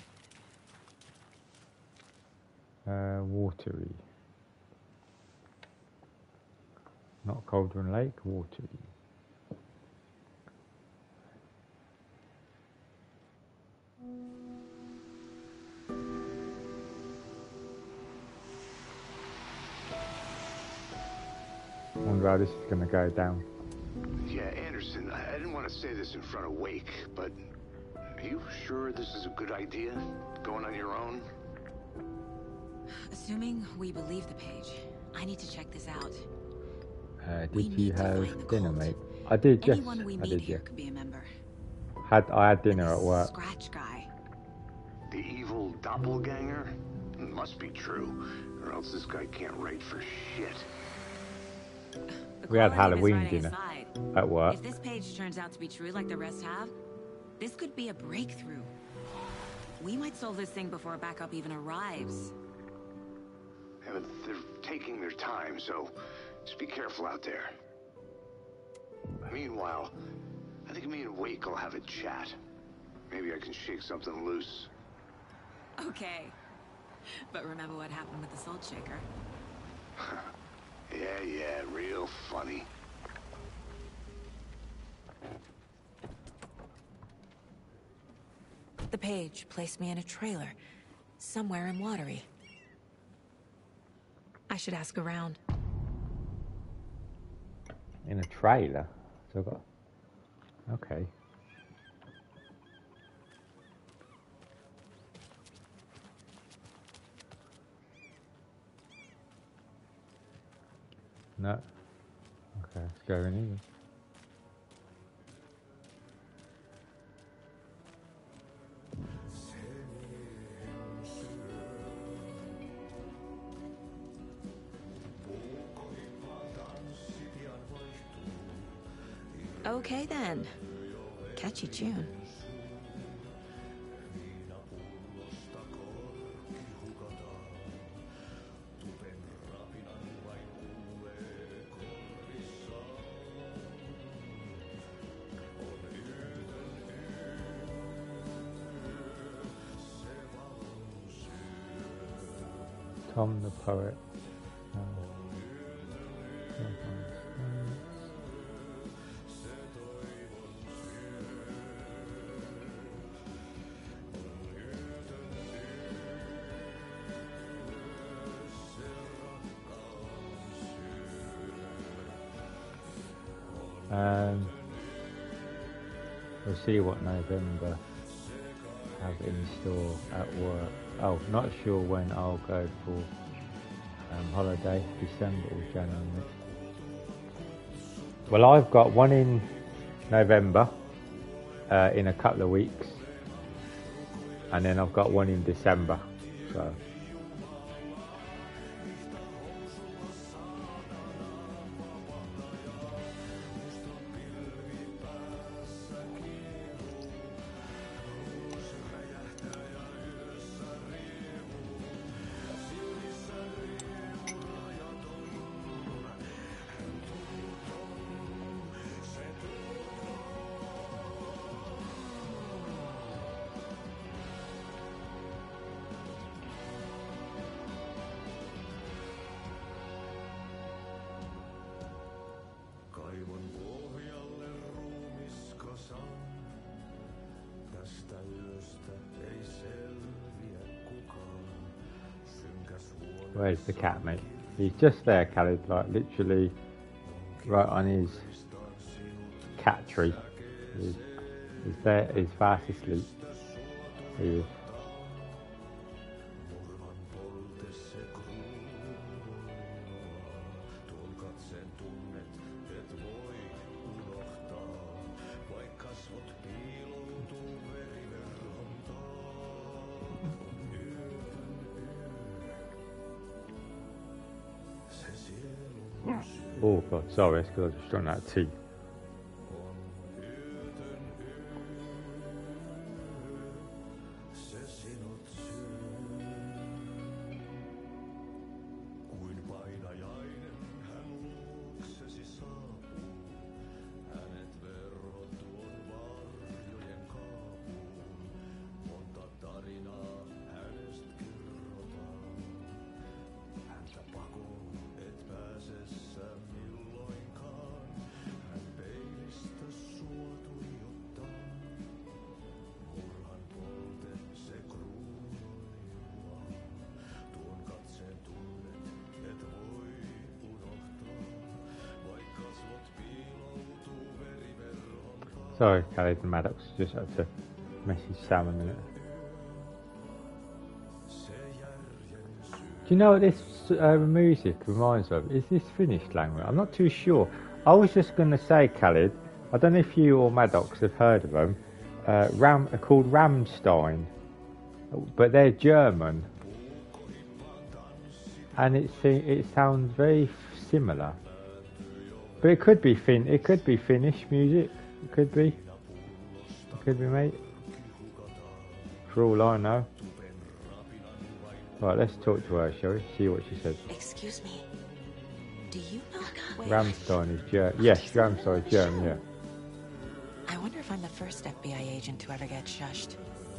it. Uh, watery. Not Cauldron Lake, watery. wonder how this is going to go down. Yeah, Anderson, I, I didn't want to say this in front of Wake, but are you sure this is a good idea? Going on your own? Assuming we believe the page, I need to check this out. Uh, did you have dinner, mate? I did, yes. Anyone we I meet did, here yeah. could be a member. Had I had dinner at work? Scratch guy. The evil doppelganger? It must be true, or else this guy can't write for shit. We had Quality of his Halloween writing dinner aside, at work. If this page turns out to be true like the rest have, this could be a breakthrough. We might solve this thing before backup even arrives. Yeah, but they're taking their time, so just be careful out there. Meanwhile, I think me and Wake will have a chat. Maybe I can shake something loose. Okay. But remember what happened with the salt shaker? Yeah, yeah, real funny. The page placed me in a trailer, somewhere in Watery. I should ask around. In a trailer? So I've got... Okay. No. Okay, let's go in here. Okay then. Catchy tune. Tom the Poet. Oh. Um, we'll see what November have in store at work. Oh, not sure when I'll go for um, holiday, December or January. Well, I've got one in November, uh, in a couple of weeks, and then I've got one in December. So. Where's the cat, mate? He's just there, Khaled, like literally right on his cat tree. He's, he's there, he's fast asleep. He is. Oh god, sorry, it's because I just drunk that tea. Sorry, Khalid and Maddox. Just had to message Sam a minute. Do you know what this uh, music reminds me of? Is this Finnish language? I'm not too sure. I was just going to say, Khalid, I don't know if you or Maddox have heard of them. Uh, Ram, are called Rammstein, but they're German, and it it sounds very similar. But it could be Fin. It could be Finnish music. It could be. It could be, mate. For all I know. Right, let's talk to her, shall we? See what she says. Excuse me. Do you know where... Rammstein is German. Yes, Rammstein is German, yeah. I wonder if I'm the first F B I agent to ever get shushed.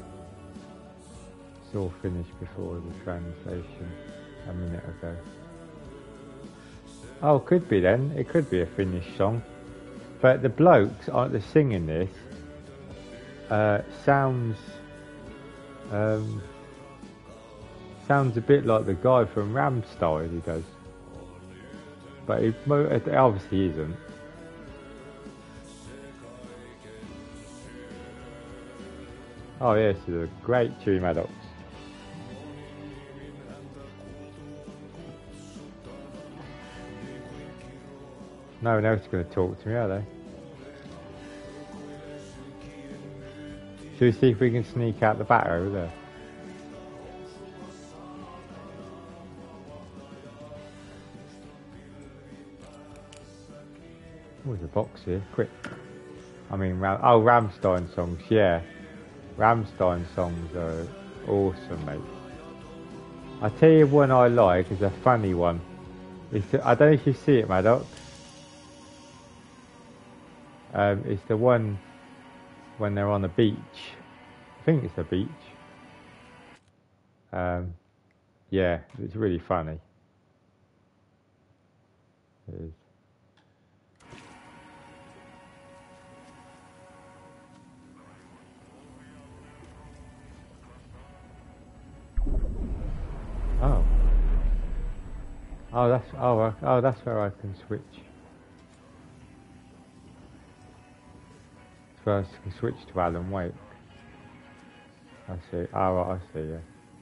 It's all finished before the translation a minute ago. Oh, could be then. It could be a Finnish song. But the blokes aren't singing this. Uh, sounds... Um... Sounds a bit like the guy from Rammstein, he does. But it, it obviously isn't. Oh yes, it's a great tune, Maddox. No one else is going to talk to me, are they? Should we see if we can sneak out the back over there? Oh, there's a box here. Quick. I mean, Ram oh, Rammstein songs, yeah. Rammstein songs are awesome, mate. I tell you one I like is a funny one. It's the, I don't know if you see it, Maddox. Um, it's the one when they're on the beach. I think it's a beach. Um, yeah, it's really funny. It is. Oh. Oh, that's oh, oh, that's where I can switch. First, I can switch to Alan Wake. I see. Oh, right, I see. Yeah.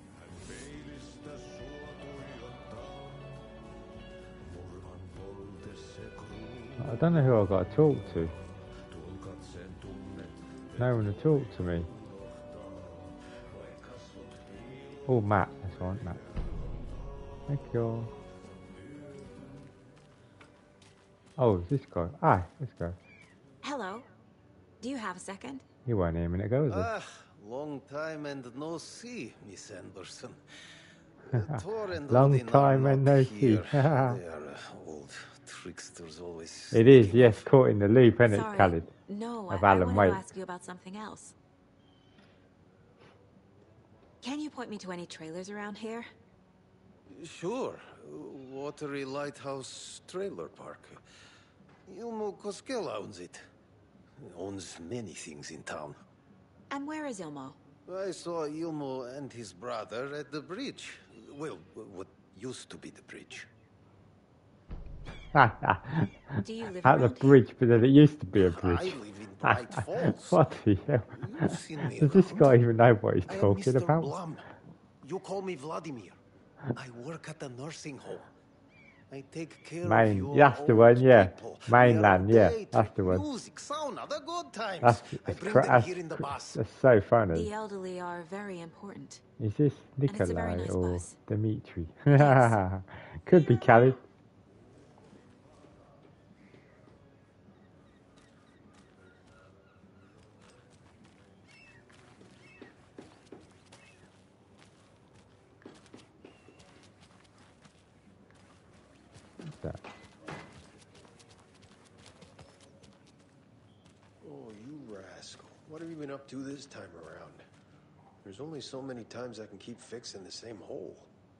I don't know who I've got to talk to. No one to talk to me. Oh, Matt. That's right, Matt. Thank you. Oh, this guy. Ah, this guy. Hello. Do you have a second? You weren't here a minute ago, was it? Ah, long time and no see, Miss Anderson. Uh, Thor and Long Odin time are and not no see. here. They are uh, old tricksters always. It is, yes, caught in the loop, isn't it, Sorry. Khalid? No, Of I, I Alan wanted Wake. to ask you about something else. Can you point me to any trailers around here? Sure. Watery Lighthouse Trailer Park. Ilmo Koskela owns it. Owns many things in town. And where is Ilmo? I saw Ilmo and his brother at the bridge. Well, what used to be the bridge. Do you live At the around bridge, but then it used to be a bridge. I live in Bright Falls. What the hell? You've seen me Does this around. guy even know what he's I am talking Mister about? Blum. You call me Vladimir. I work at the nursing home. I take care of Main, your that's the old one, yeah. people. Mainland, We are yeah, update, that's the one. Music, sauna, the good times. That's, I that's, bring cra- them that's, here in the bus. that's so funny. The elderly are very important. Is this And it's a very Nikolai nice or bus. Dimitri? Could be Khalid. What's that? Oh, you rascal. What have you been up to this time around? There's only so many times I can keep fixing the same hole.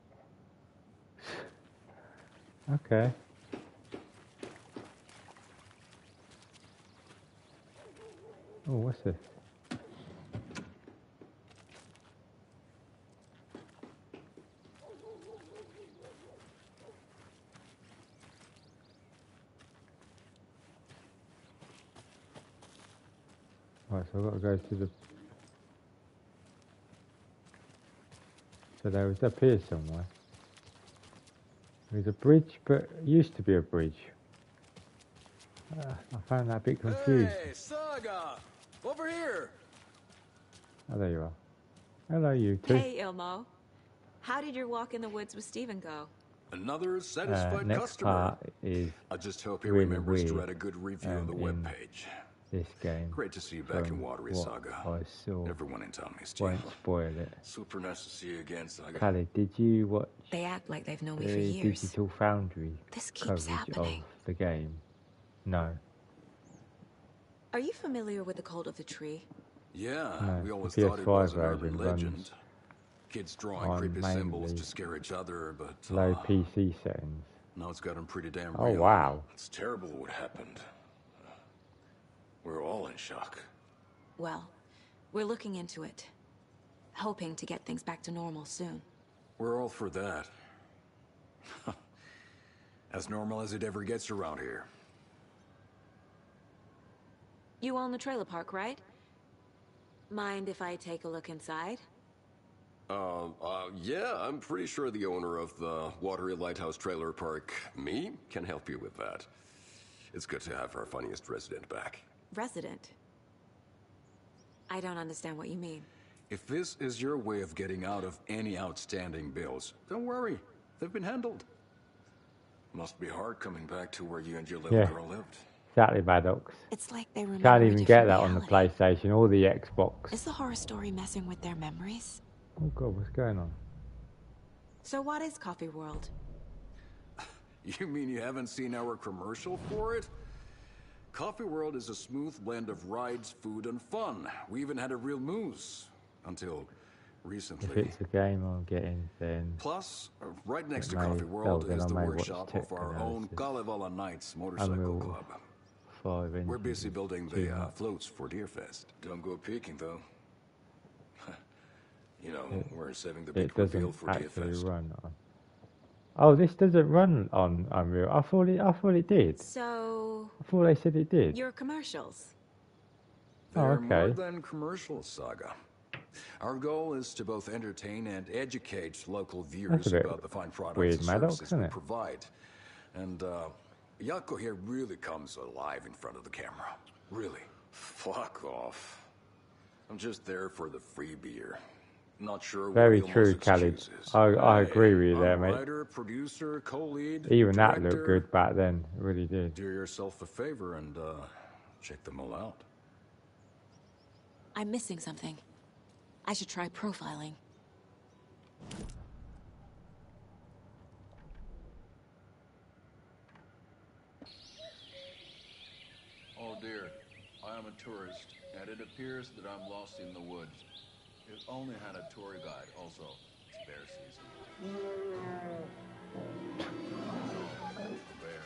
Okay. Oh, what's this? Right, so I've got to go to the... So there was up here somewhere. There's a bridge, but it used to be a bridge. Uh, I found that a bit confused. Hey, Saga! Over here! Oh, there you are. Hello, you two. Hey, Ilmo. How did your walk in the woods with Steven go? Another Uh, satisfied next customer. part is I just hope he really remembers to weird, write a good review um, on the in webpage. this game. Great to see you back in from Watery, what Saga. I saw. Everyone in town missed you. Won't spoil it. Super nice to see you again, Saga. Khalid, did you watch They act like they've known me the for years. Digital Foundry This keeps coverage happening. of the game? No. Are you familiar with the Cult of the Tree? Yeah, No, we always the thought it P S five was an urban version legend. runs Kids drawing on creepy symbols mainly to scare each other, but low uh, P C settings. now it's gotten pretty damn Oh, real. wow. It's terrible what happened. We're all in shock. Well, we're looking into it. Hoping to get things back to normal soon. We're all for that. As normal as it ever gets around here. You own the trailer park, right? Mind if I take a look inside? Uh, uh, yeah, I'm pretty sure the owner of the Watery Lighthouse Trailer Park, me, can help you with that. It's good to have our funniest resident back. Resident? I don't understand what you mean. If this is your way of getting out of any outstanding bills, don't worry. They've been handled. Must be hard coming back to where you and your little Yeah. girl lived. Exactly, Maddox. It's like they remember Can't a even get different that on the reality. PlayStation or the Xbox. Is the horror story messing with their memories? Oh god, what's going on? So what is Coffee World? You mean you haven't seen our commercial for it? Coffee World is a smooth blend of rides, food, and fun. We even had a real moose. Until If recently. it's a game I'm getting, then Plus, uh, right next to It may- Coffee oh, World then is I the may watch workshop tech of our own analysis. Kalevala Knights Motorcycle Unreal Club. five We're engines busy is building too the uh, much. floats for Deerfest. Don't go peeking, though. You know, It- we're saving the big It reveal doesn't for actually Deerfest. run on. Oh, this doesn't run on Unreal. I thought it. I thought it did. So... I thought they said it did. Your commercials. Oh, They're more okay. than commercial, Saga. Our goal is to both entertain and educate local viewers bit about the fine products weird, and Maddox, services isn't we it? provide. And uh, Yako here really comes alive in front of the camera. Really. Fuck off. I'm just there for the free beer. Not sure what Very Ilmo's true, excuse Khalid. is. I, I Hey, agree with you I'm there, mate. writer, producer, co-lead, Even that looked director. good back then. It really did. Do yourself a favor and uh, check them all out. I'm missing something. I should try profiling. Oh dear, I am a tourist, and it appears that I'm lost in the woods. If only had a tour guide, also. It's bear season. Bear.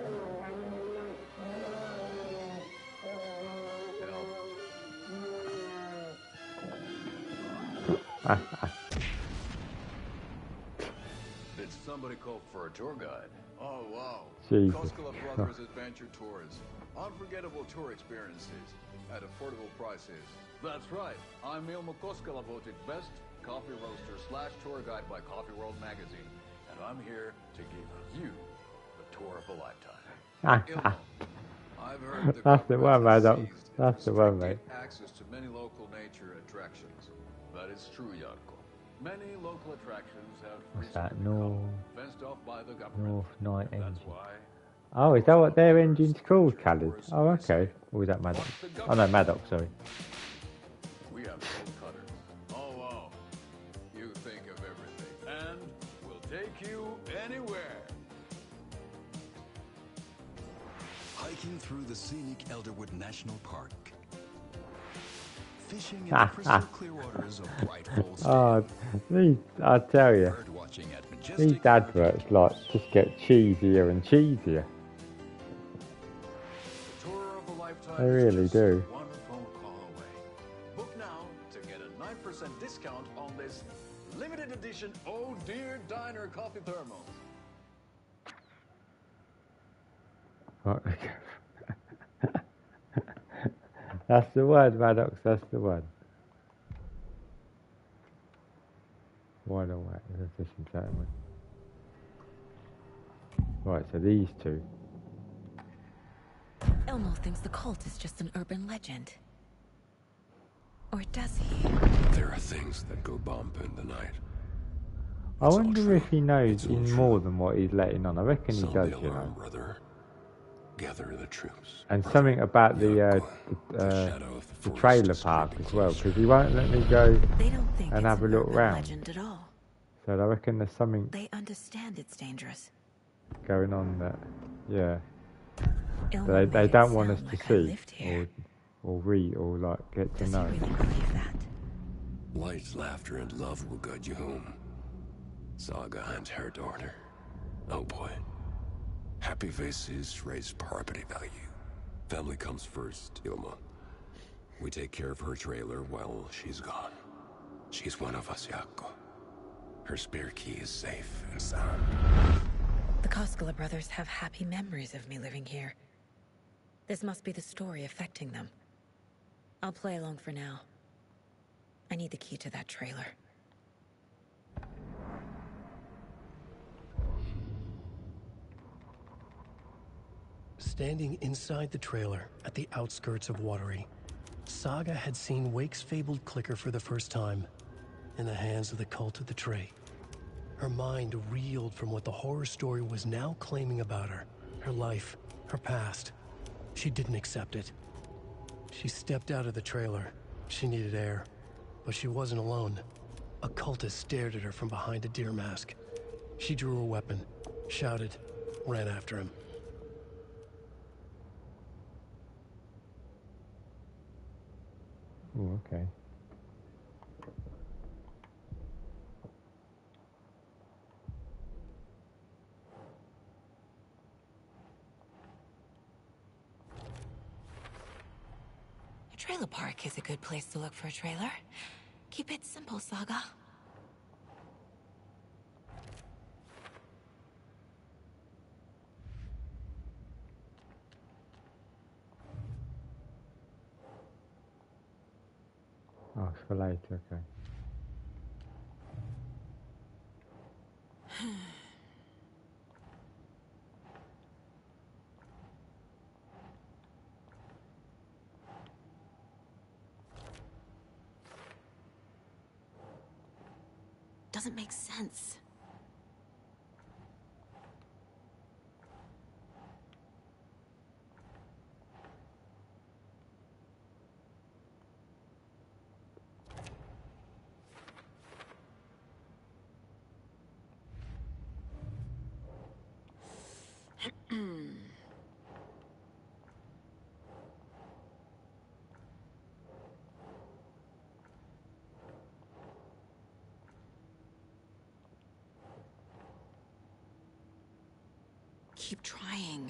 Did somebody call for a tour guide? Oh, wow. Jesus. Koskela Brothers Adventure Tours. Unforgettable tour experiences at affordable prices. That's right. I'm Ilmo Koskela, voted best coffee roaster slash tour guide by Coffee World magazine. And I'm here to give you the tour of a lifetime. Ilmo, I've heard the That's the Coffee one, World has Maddox. seized That's the one, mate. access to many local nature attractions. That is true, Yatko. Many local attractions have What's that? recently North, become fenced off by the government. North Night That's Engine. why Oh, is that what their engine's called, Khalid? Oh, okay. Or was that Maddox? Oh no, Maddox. Sorry. we have gold cutters. Oh, wow. You think of everything. And we'll take you anywhere. Hiking through the scenic Elderwood National Park. Fishing in the crystal clear waters of Bright Falls. Oh, these, I tell you, Watching at these Majestic adverts like just get cheesier and cheesier. Tour of a lifetime They really is just do. one phone call away. Book now to get a nine percent discount on this limited edition Oh Dear Diner coffee thermos. Right, That's the word, Maddox, that's the word. Wide awake, let's listen to that one. Right, so these two. Elmo thinks the cult is just an urban legend. Or does he? There are things that go bump in the night. I wonder if he knows in more than what he's letting on. I reckon he Sound does, the you alarm, know. brother. Gather the troops. And something about the uh, the, uh, the trailer park as well, because he won't let me go They don't think and it's have a an look urban round. legend at all. So I reckon there's something They understand it's dangerous. going on that, yeah, Elmo they made they it don't want us sound to like I see lived here. or or read or like get to Does know. he really believe that? Light, laughter, and love will guide you home. Saga and her daughter. Oh boy. Happy faces raise property value. Family comes first, Ilma. We take care of her trailer while she's gone. She's one of us, Jaakko. Her spare key is safe and sound. The Koskela brothers have happy memories of me living here. This must be the story affecting them. I'll play along for now. I need the key to that trailer. Standing inside the trailer at the outskirts of Watery, Saga had seen Wake's fabled clicker for the first time, in the hands of the cult of the Trey. Her mind reeled from what the horror story was now claiming about her, her life, her past. She didn't accept it. She stepped out of the trailer. She needed air, but she wasn't alone. A cultist stared at her from behind a deer mask. She drew her weapon, shouted, ran after him. Oh, okay. A trailer park is a good place to look for a trailer. Keep it simple, Saga. Oh, it's for later, okay. Doesn't make sense. Keep trying.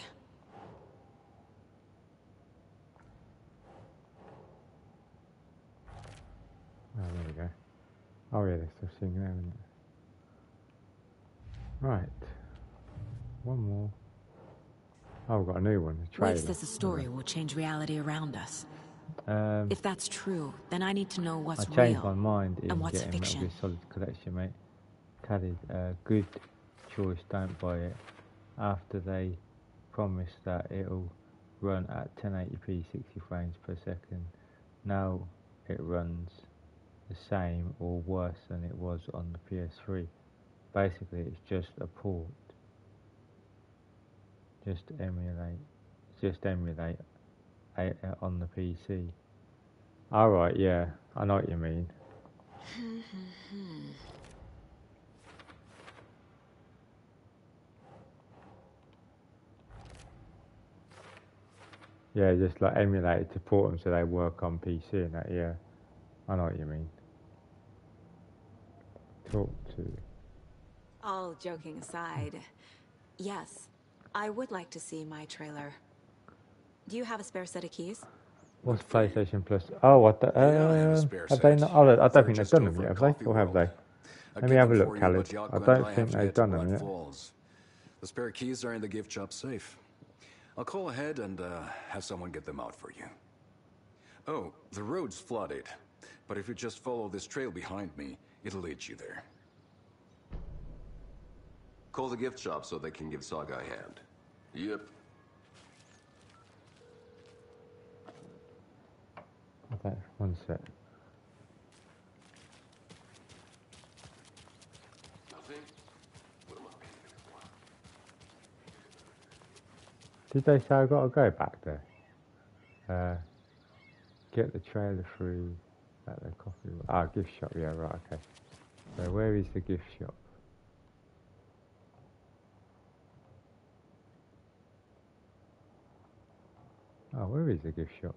Oh, there we go. Oh yeah, they're still singing there, isn't it? Right. One more. Oh, we've got a new one, a trailer. Wait, says the story will change reality around us. Um, If that's true, then I need to know what's I changed real my mind in and what's getting Metal fiction. Gear Solid Collection, mate. Caddy, uh, good choice, don't buy it. After they promise that it'll run at ten eighty p sixty frames per second, now it runs the same or worse than it was on the P S three. Basically, it's just a port. Just emulate, just emulate a, a, on the P C. Alright, yeah, I know what you mean. Yeah, just like emulate it to port them so they work on P C and that, yeah. I know what you mean. Talk to... All joking aside, yes, I would like to see my trailer. Do you have a spare set of keys? What's PlayStation Plus? Oh, I d- uh, Yeah, I have a spare have they set. not? Oh, I don't They're think they've just done them over yet, at have they? Coffee Or have they? World. I'd Let me get have a them look, for you, Khaled. but Jaakko I and don't I have think to they've head to done them Bright yet. Falls. The spare keys are in the gift shop safe. I'll call ahead and uh, have someone get them out for you. Oh, the road's flooded. But if you just follow this trail behind me, it'll lead you there. Call the gift shop so they can give Saga a hand. Yep. Okay, one sec. Nothing? What am I Did they say I've got to go back there? Uh, get the trailer through at the coffee. Ah, gift shop. Yeah, right. Okay. So where is the gift shop? Oh, where is the gift shop?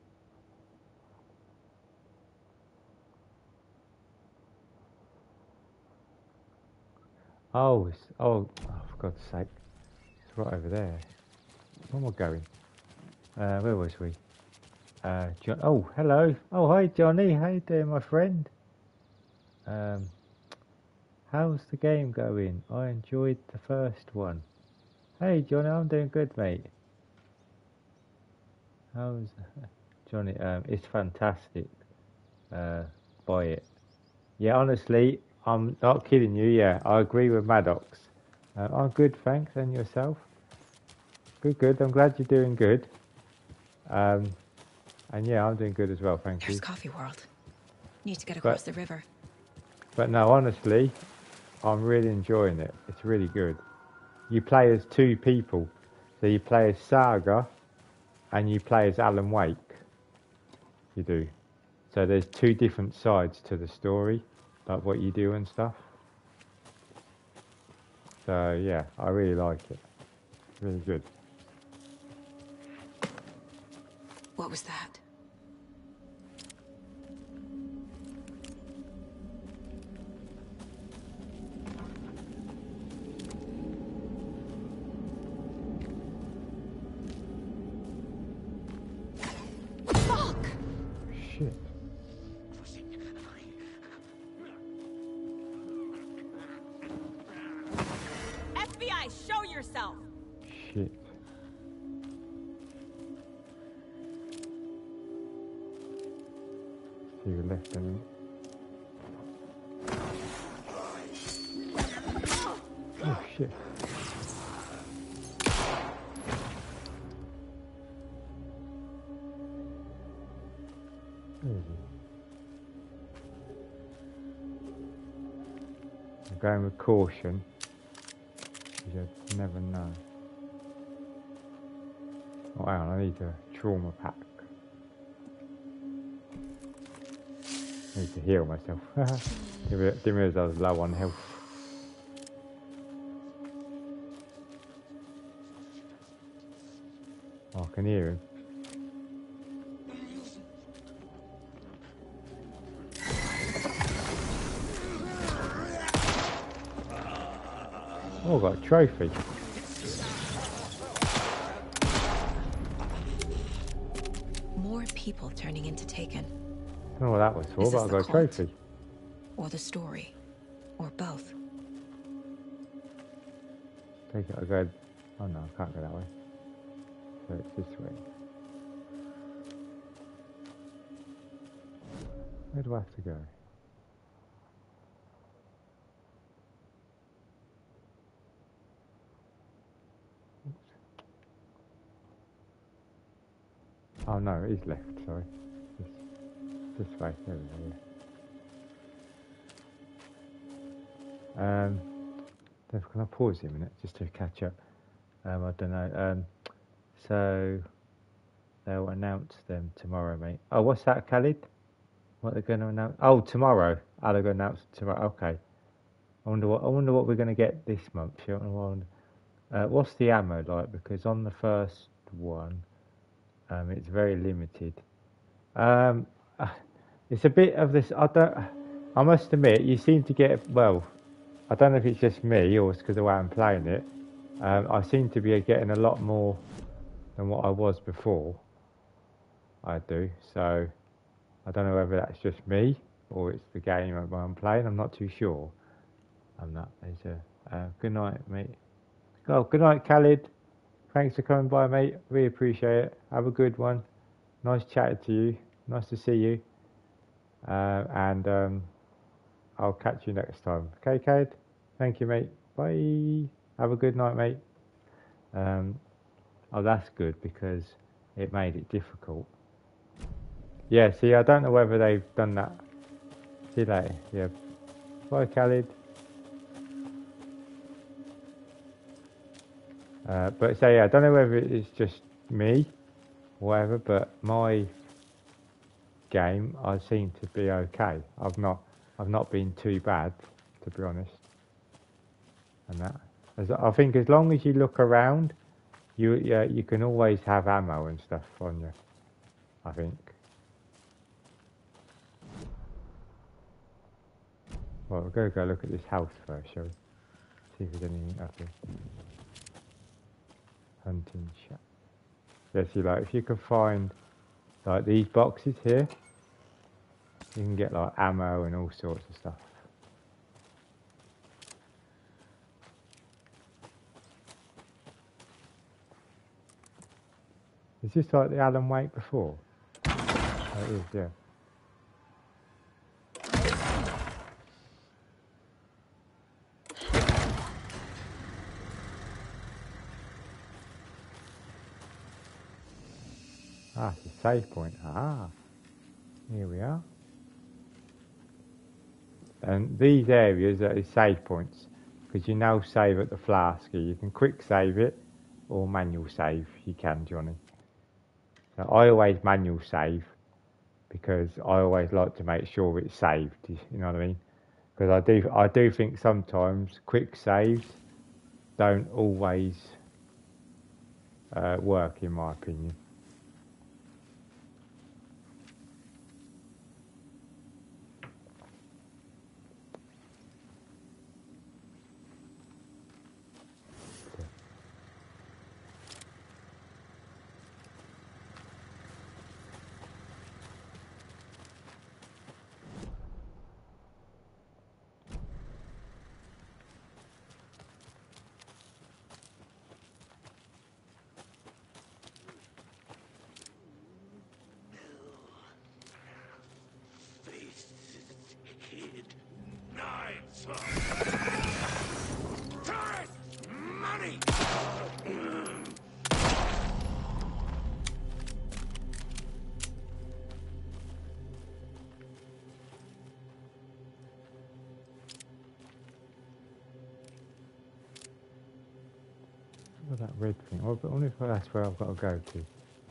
Oh, it's, oh, oh, for God's sake. It's right over there. Where am I going? Uh, where was we? Uh, John, oh, hello. Oh, hi, Johnny. How you doing, my friend? Um, how's the game going? I enjoyed the first one. Hey, Johnny, I'm doing good, mate. How's Johnny? Um, it's fantastic. Uh, buy it. Yeah, honestly, I'm not kidding you. Yeah, I agree with Maddox. Uh, I'm good, thanks. And yourself? Good, good. I'm glad you're doing good. Um, and yeah, I'm doing good as well, thank There's you. Coffee World. Need to get across But, the river. but no, honestly, I'm really enjoying it. It's really good. You play as two people. So you play as Saga and you play as Alan Wake. You do. So there's two different sides to the story, like what you do and stuff. So yeah, I really like it. Really good. What was that? Fuck! Shit. F B I, show yourself! Shit. To your left, I mean. Oh shit. Where is he? I'm going with caution, because you never know. Oh, hang on, I need a trauma pack. I need to heal myself. Didn't realise I was low on health. Oh, I can hear him. Oh, I got a trophy. More people turning into Taken. I don't know what that was for, Is but this I the got a cult? trophy. Or the story. Or both. Take it, I go. Oh no, I can't go that way. So it's this way. Where do I have to go? Oops. Oh no, it is left, sorry. This, this way, there we go, yeah. Um, Dev, can I pause you a minute just to catch up? Um, I don't know. Um, so they'll announce them tomorrow, mate. Oh, what's that, Khalid? What they're going to announce? Oh, tomorrow. Oh, they're going to announce it tomorrow. Okay. I wonder what I wonder what we're going to get this month. You know, uh, what's the ammo like? Because on the first one, um, it's very limited. Um, uh, it's a bit of this. I don't. I must admit, you seem to get well. I don't know if it's just me or it's because of the way I'm playing it. Um, I seem to be getting a lot more than what I was before. I do. So I don't know whether that's just me or it's the game I'm playing. I'm not too sure. I'm not. There's a uh, good night, mate. Oh, good night, Khalid. Thanks for coming by, mate. Really appreciate it. Have a good one. Nice chatting to you. Nice to see you. Uh, and um, I'll catch you next time. Okay, Cade? Thank you, mate. Bye. Have a good night, mate. Um, oh, that's good because it made it difficult. Yeah, see, I don't know whether they've done that. See you later. Yeah. Bye, Khalid. Uh, but so yeah, I don't know whether it's just me or whatever, but my game I seem to be okay. I've not I've not been too bad, to be honest. And that, as I think, as long as you look around, you yeah, you can always have ammo and stuff on you. I think. Well, we'll go go look at this house first, shall we? See if there's anything up here. Hunting shack. Yeah, see, like if you can find like these boxes here, you can get like ammo and all sorts of stuff. Is this like the Alan Wake before? Oh, it is, yeah. Ah, it's a save point. Ah, here we are. And these areas are save points because you now save at the flask. You can quick save it or manual save. You can, Johnny. So I always manual save because I always like to make sure it's saved. You know what I mean? Because I do, I do think sometimes quick saves don't always uh, work, in my opinion. That red thing. I wonder if that's where I've got to go to.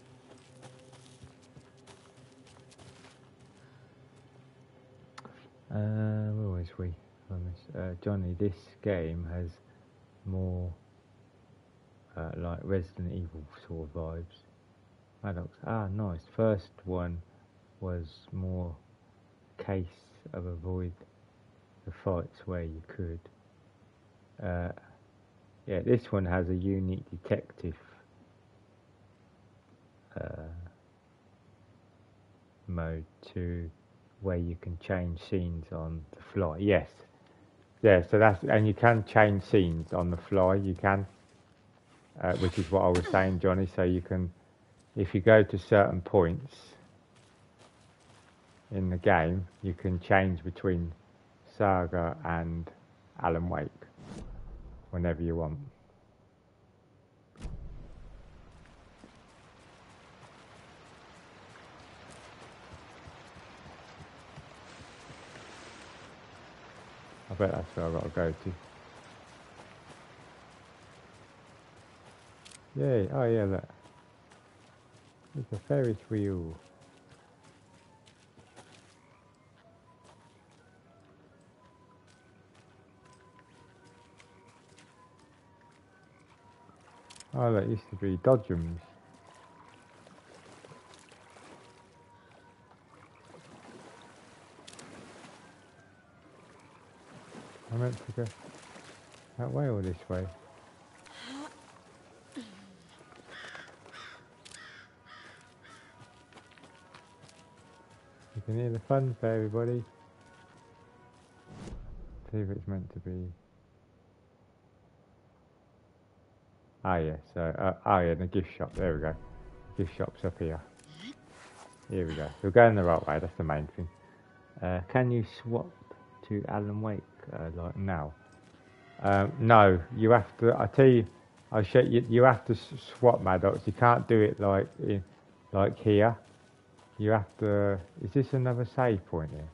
Uh, where was we on this? Uh, Johnny, this game has more uh, like Resident Evil sort of vibes. Maddox. Ah, nice. First one was more case of avoid the fights where you could. Uh, Yeah, this one has a unique detective uh, mode to where you can change scenes on the fly. Yes, yeah. So that's and you can change scenes on the fly. You can, uh, which is what I was saying, Johnny. So you can, if you go to certain points in the game, you can change between Saga and Alan Wake whenever you want. I bet that's where I've got to go to. Yay, oh yeah, look. It's a Ferris wheel. Oh, that used to be Dodgems. I meant to go that way or this way? You can hear the fun for everybody. See if it's meant to be. Ah, yeah, so, uh, oh yeah, the gift shop, there we go. Gift shop's up here. Here we go. We're going the right way. That's the main thing. Uh, can you swap to Alan Wake uh, like now? Um, no, you have to. I tell you, I show you. You have to swap Maddox. You can't do it like in, like here. You have to. Is this another save point here?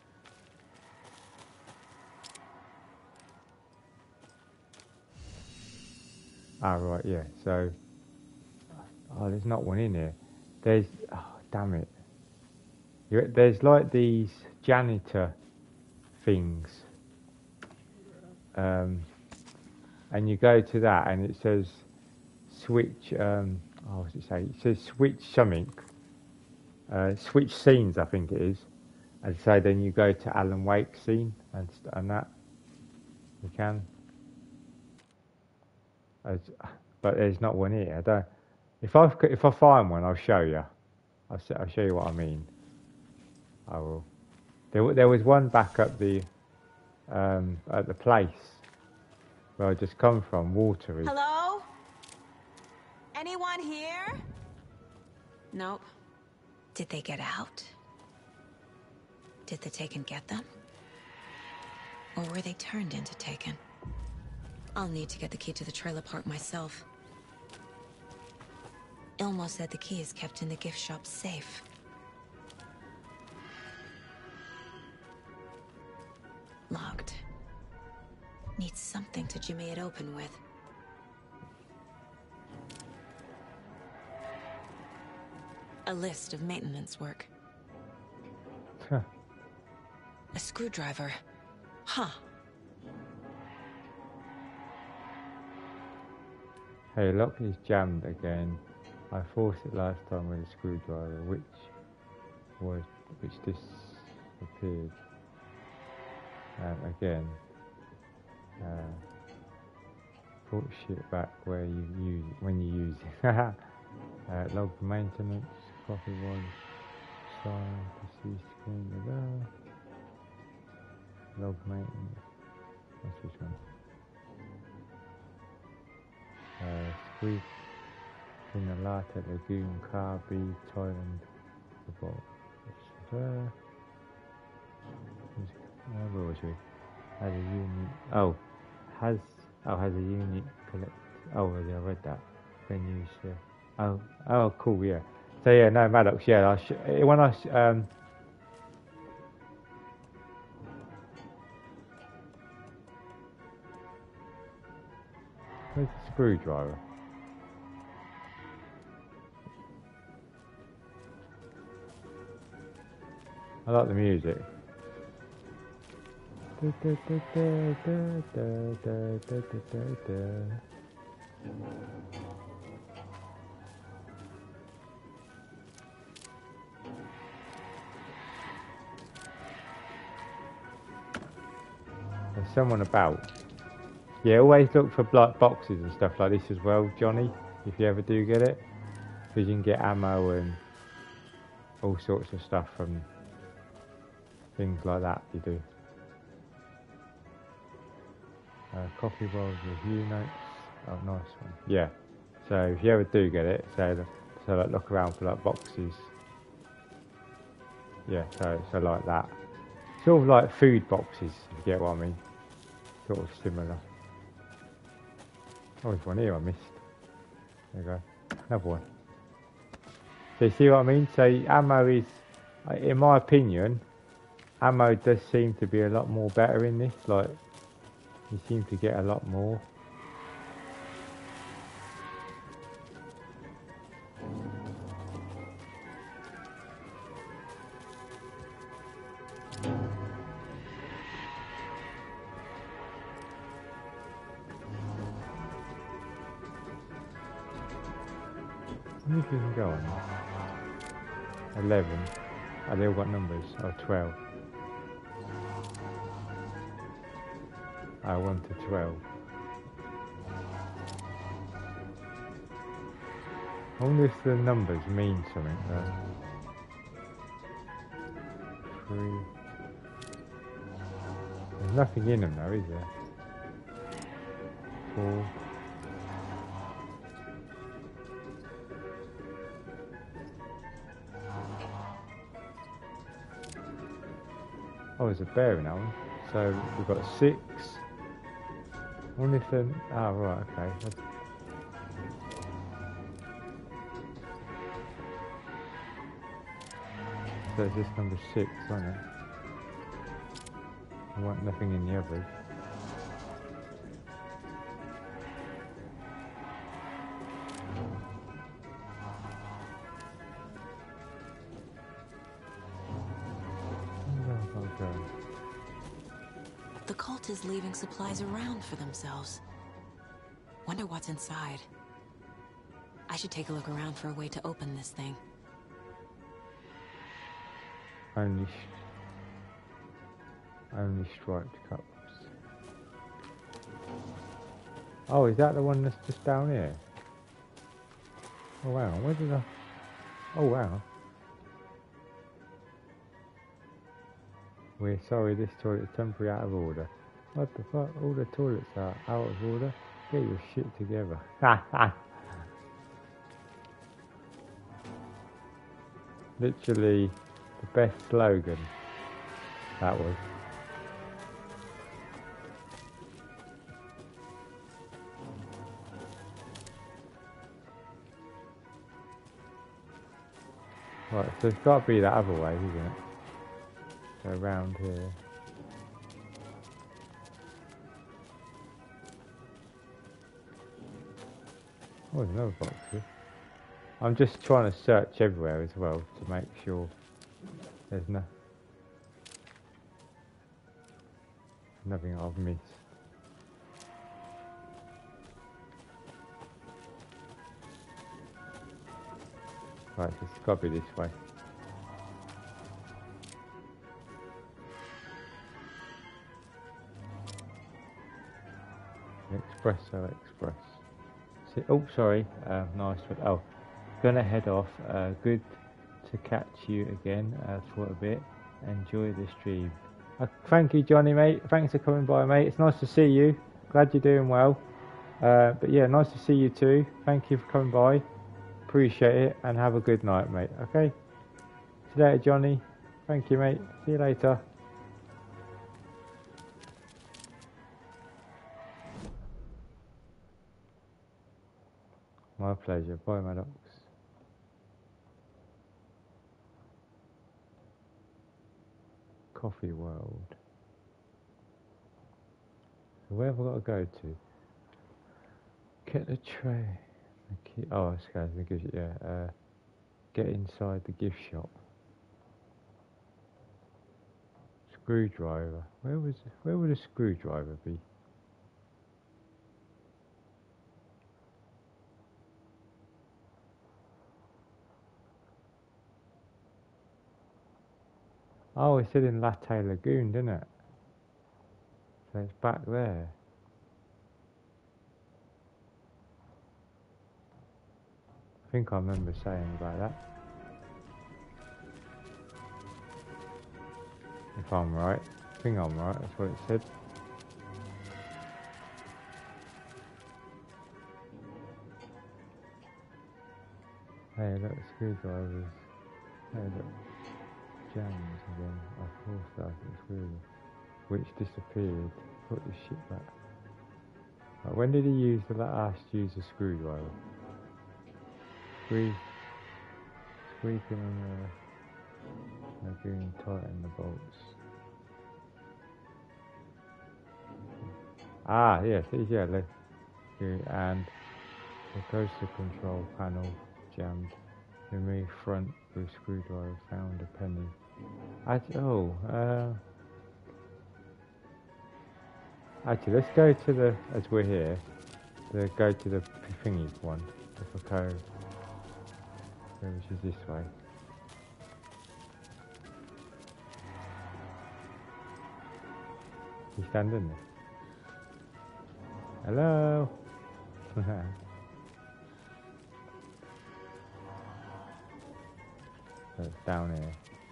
Ah, right, yeah. So, oh, there's not one in here. There's. Oh, damn it. You, there's like these janitor things. Um, and you go to that, and it says switch. Um, oh, what does it say? It says switch something. Uh, switch scenes, I think it is. And so then you go to Alan Wake scene and and that you can. As, but there's not one here. I don't. If I if I find one, I'll show you. I'll I'll show you what I mean. I will. There there was one back at the um, at the place where I just come from, Watery. Hello? Anyone here? Nope. Did they get out? Did the Taken get them? Or were they turned into Taken? I'll need to get the key to the trailer park myself. Ilmo said the key is kept in the gift shop safe. Locked. Needs something to jimmy it open with. A list of maintenance work. Huh. A screwdriver. Huh. Hey, lock is jammed again. I forced it last time with a screwdriver, which was which disappeared. Um, again. Uh, put shit back where you use it when you use it. uh, log maintenance, coffee one, sign to see screen there. Log maintenance. What's this one? Uh, squeeze in the latte lagoon, Carby, Thailand, the ball. There. Uh, where was we? Has a unit. Oh, has oh has a unit collect. Oh, yeah, I read that. Venues. Yeah. Oh, oh, cool. Yeah. So yeah, no Maddox. Yeah, I sh when I sh um. Where's the screwdriver? I like the music. Da, da, da, da, da, da, da, da, da. There's someone about. Yeah, always look for like boxes and stuff like this as well, Johnny, if you ever do get it. Because you can get ammo and all sorts of stuff from things like that you do. Uh, coffee rolls review notes. Oh, nice one. Yeah. So if you ever do get it, so so like look around for like boxes. Yeah. So so like that. Sort of like food boxes, if you get what I mean. Sort of similar. Oh, there's one here I missed. There you go. Another one. So you see what I mean? So ammo is, in my opinion, ammo does seem to be a lot more better in this. Like, you seem to get a lot more. I wonder if you can go on. eleven. Oh, they all got numbers. Oh, twelve. Oh, one to twelve. I wonder if the numbers mean something though. Three. There's nothing in them though, is there? Four. Oh, there's a bear in that one. So we've got six. I wonder if then. Oh, right, okay. That's... So it's just number six, isn't it? I want nothing in the others. The cult is leaving supplies around for themselves. Wonder what's inside. I should take a look around for a way to open this thing. Only, only striped cups. Oh, is that the one that's just down here? Oh wow, where did I? Oh wow. We're sorry, this toilet is temporarily out of order. What the fuck? All the toilets are out of order. Get your shit together. Ha ha. Literally the best slogan. That was. Right, so it's got to be that other way, isn't it? So around here. Oh, there's another box here. I'm just trying to search everywhere as well to make sure there's no nothing I've missed. Right, so it's got to be this way. Espresso Express. See, oh, sorry. Uh, nice one. Oh, gonna head off. Uh, good to catch you again uh, for a bit. Enjoy the stream. Uh, thank you, Johnny, mate. Thanks for coming by, mate. It's nice to see you. Glad you're doing well. Uh, but yeah, nice to see you too. Thank you for coming by. Appreciate it, and have a good night, mate. Okay. See you later, Johnny. Thank you, mate. See you later. My pleasure. Bye, Maddox. Coffee World. So where have I got to go to? Get the tray. The key. Oh, it's guys, the gift. Yeah. Uh, get inside the gift shop. Screwdriver. Where was? Where would a screwdriver be? Oh, it said in Latte Lagoon, didn't it? So it's back there. I think I remember saying about that. If I'm right. I think I'm right, that's what it said. Hey, look, screwdrivers. Hey, look. Jams again. I forced out the screw, which disappeared. Put the shit back. Right, when did he use the last use a screwdriver? Squeeze, squeaking on the lagoon, tighten the bolts. Ah, yes, yeah, look, and the coaster control panel jammed. Remove front with screwdriver. Found a penny. I, oh, uh, actually, let's go to the, as we're here, to go to the thingy one. If I go, which is this way. You standing there? Hello? So it's down here.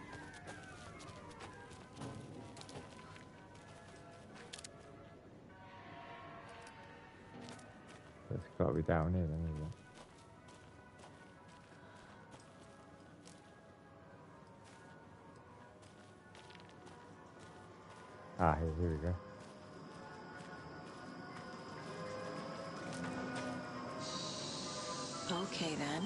So it's got to be down here then, isn't it? Ah, here, here we go. Okay, then.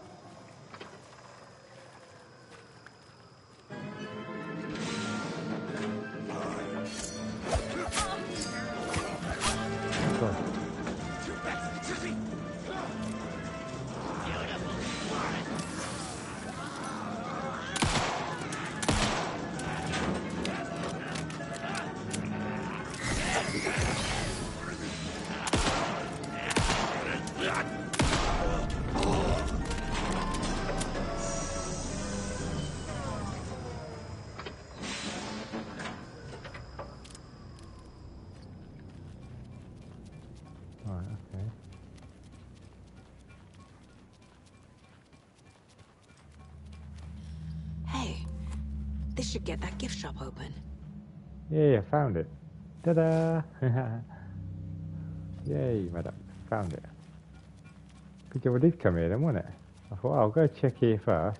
Right, okay. Hey, this should get that gift shop open. Yeah, I found it. Ta-da! Yay, madam. Found it. Good job I did come here then, wasn't it? I thought, oh, I'll go check here first.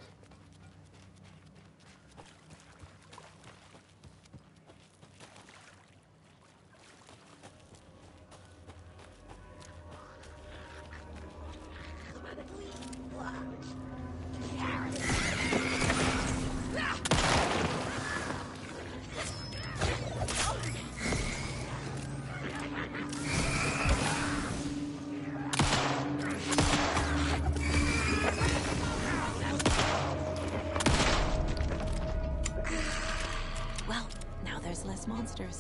Well, now there's less monsters.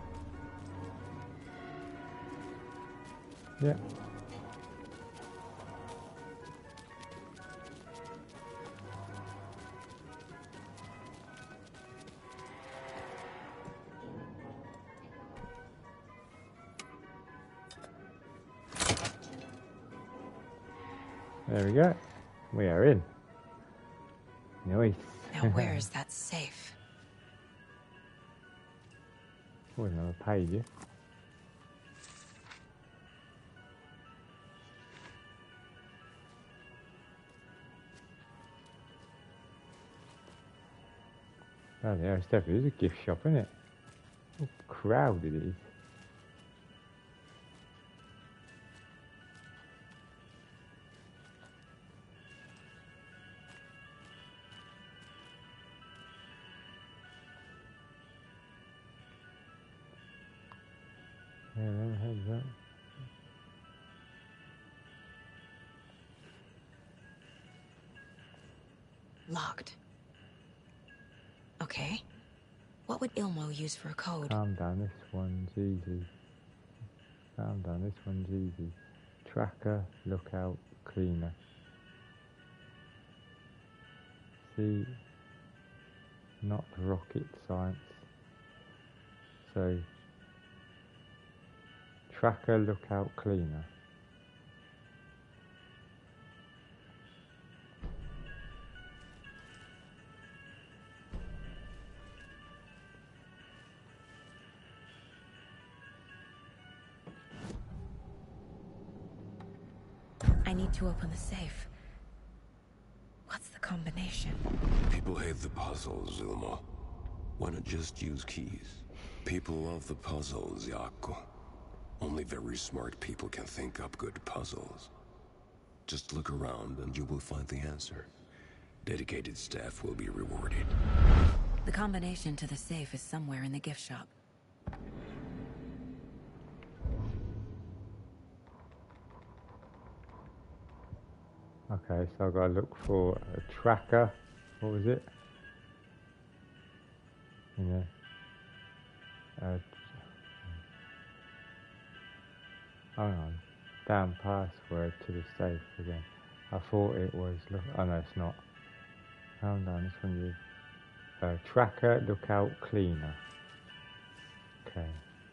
Yeah. There we go. We are in. Nice. Now where is that safe? Oh, another page, yeah. Oh, yeah, it's definitely a gift shop, isn't it? How crowded it is. Yeah, then heads up. Locked. Okay. What would Ilmo use for a code? Calm down, this one's easy. Calm down, this one's easy. Tracker, lookout, cleaner. See, not rocket science. So, tracker, lookout, cleaner. I need to open the safe. What's the combination? People hate the puzzles, Ilmo. Why not just use keys? People love the puzzles, Jaakko. Only very smart people can think up good puzzles. Just look around and you will find the answer. Dedicated staff will be rewarded. The combination to the safe is somewhere in the gift shop. Okay, so I've got to look for a tracker. What was it? Yeah. Uh, hang on. Damn password to the safe again. I thought it was. Look. Oh no, it's not. Hold on. This one is uh, tracker, lookout, cleaner. Okay.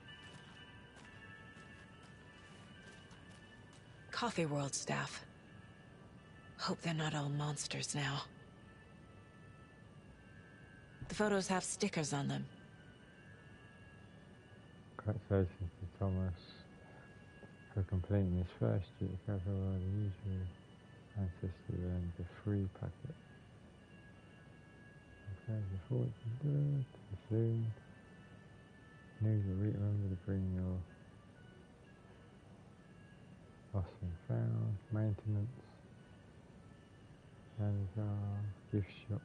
Coffee World staff. Hope they're not all monsters now. The photos have stickers on them. Congratulations to Thomas for completing his first year of Coffee World. Usually, ancestry earned a free packet. Okay, the fortune good. Soon. News will remember to bring your lost and found, maintenance, Amazon, gift shop,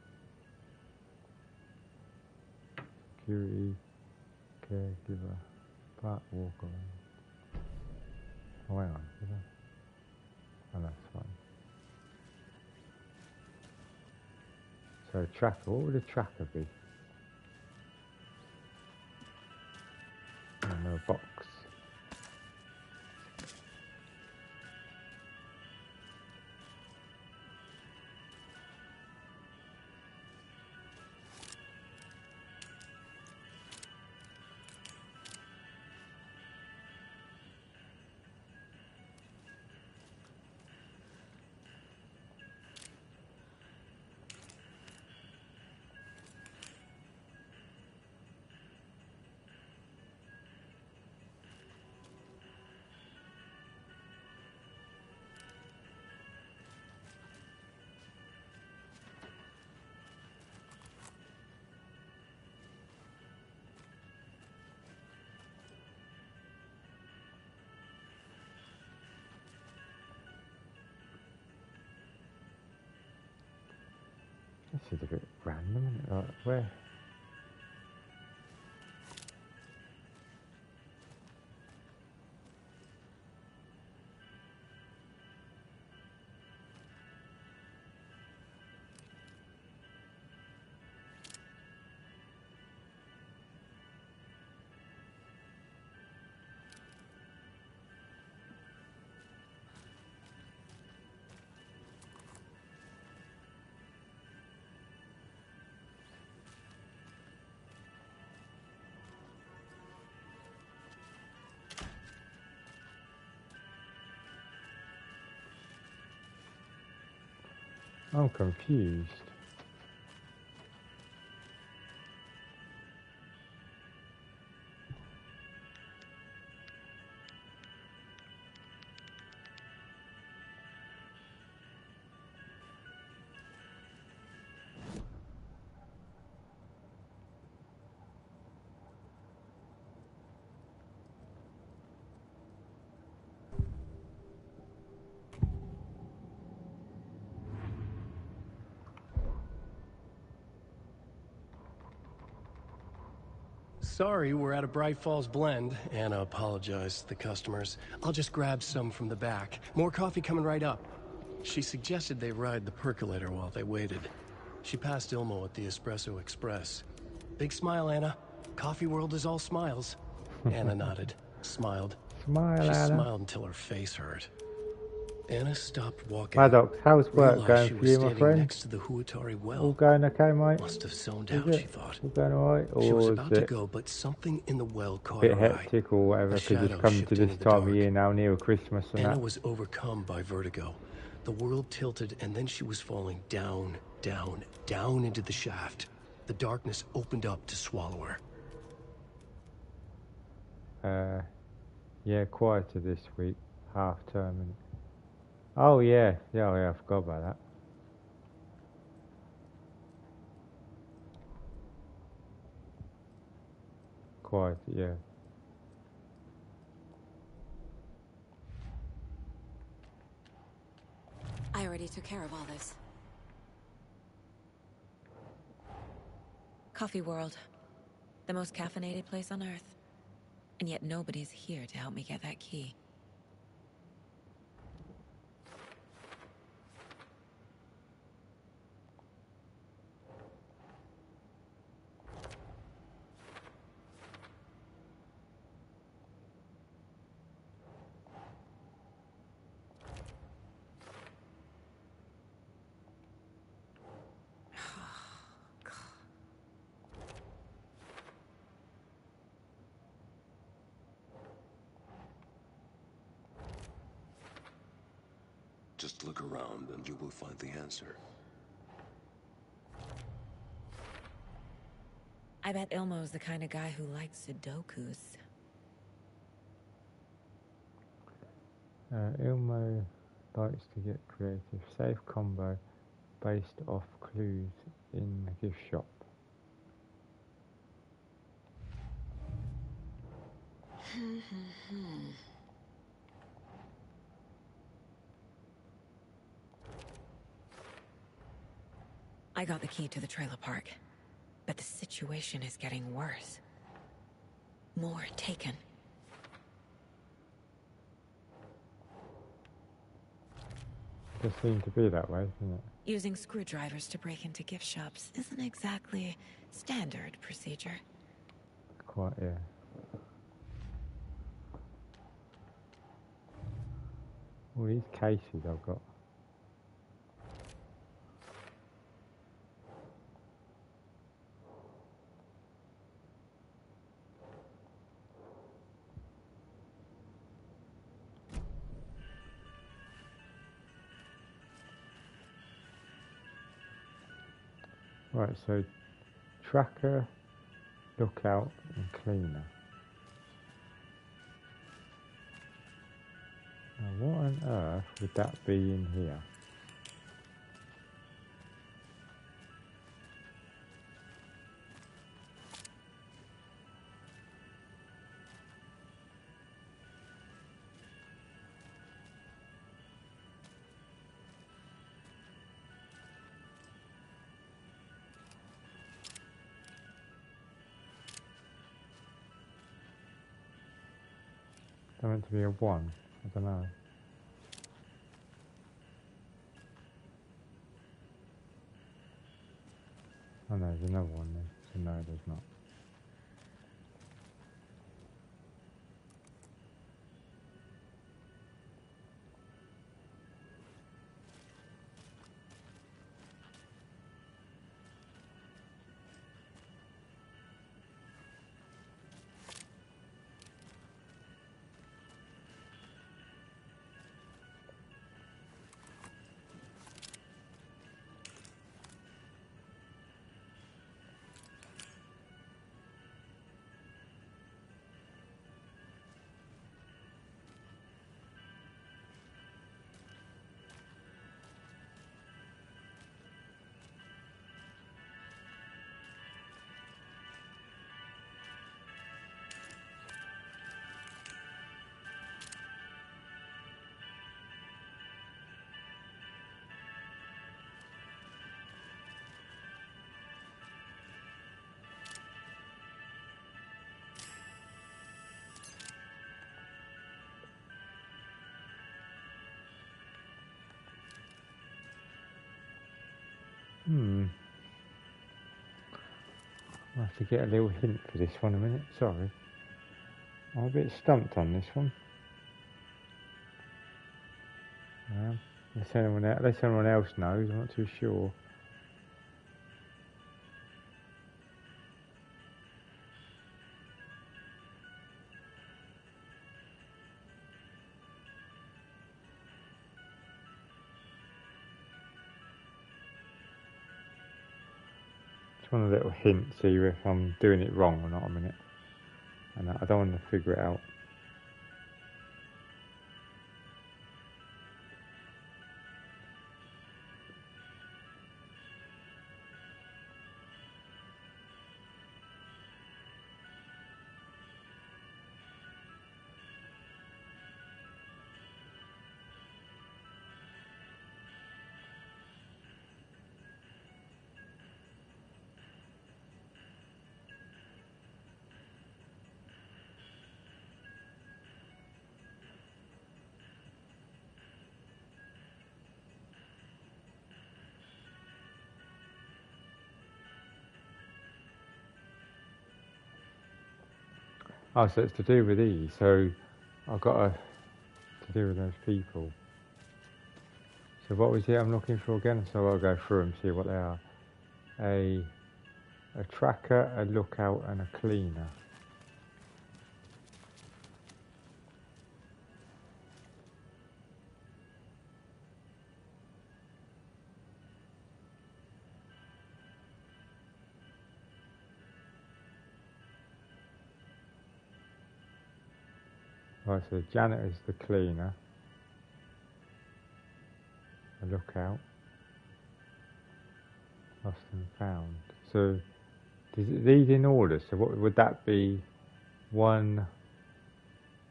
security, caregiver, park walk around. Oh, hang on, is that? Oh, that's fine. So tracker, what would a tracker be? Oh, no, box. This is a bit random, isn't it? Like, where? I'm confused. Sorry, we're at a Bright Falls blend. Anna apologized to the customers. I'll just grab some from the back. More coffee coming right up. She suggested they ride the percolator while they waited. She passed Ilmo at the Espresso Express. Big smile, Anna. Coffee world is all smiles. Anna nodded, smiled. Smile, she Anna. smiled until her face hurt. Anna stopped walking. Maddox, how's work realized going she for was you, my standing friend? next to the Huatari well. All going okay, mate? Must have zoned Is out, it? she thought. All going alright? Or She was is about to it go, but something in the well a caught bit her eye. hectic or whatever A because shadow it's coming to shifted this in the time dark. of year now, near Christmas and Anna that? was overcome by vertigo. The world tilted, and then she was falling down, down, down into the shaft. The darkness opened up to swallow her. Uh, yeah, quieter this week, half term. And... Oh yeah, yeah, oh, yeah, I forgot about that. Quiet, yeah. I already took care of all this. Coffee World. The most caffeinated place on Earth. And yet nobody's here to help me get that key. Just look around and you will find the answer. I bet Ilmo's the kind of guy who likes Sudokus. Uh, Ilmo likes to get creative. Safe combo based off clues in the gift shop. Mm-hmm. I got the key to the trailer park, but the situation is getting worse. More taken. It seems to be that way, doesn't it? Using screwdrivers to break into gift shops isn't exactly standard procedure. Quite, yeah. All these cases I've got. Right, so tracker, lookout, and cleaner. Now, what on earth would that be in here? That meant to be a one. I don't know. Oh no, there's another one there. So no, there's not. Hmm. I'll have to get a little hint for this one a minute, sorry. I'm a bit stumped on this one. Um, unless, anyone else, unless anyone else knows, I'm not too sure. Just want a little hint, see if I'm doing it wrong or not a minute. And I don't want to figure it out. Oh, so it's to do with these. So I've got to, to do with those people. So what was it I'm looking for again? So I'll go through and see what they are. A, a tracker, a lookout, and a cleaner. Right, so the janitor's the cleaner, a lookout, lost and found. So is it these in order? So what would that be? One,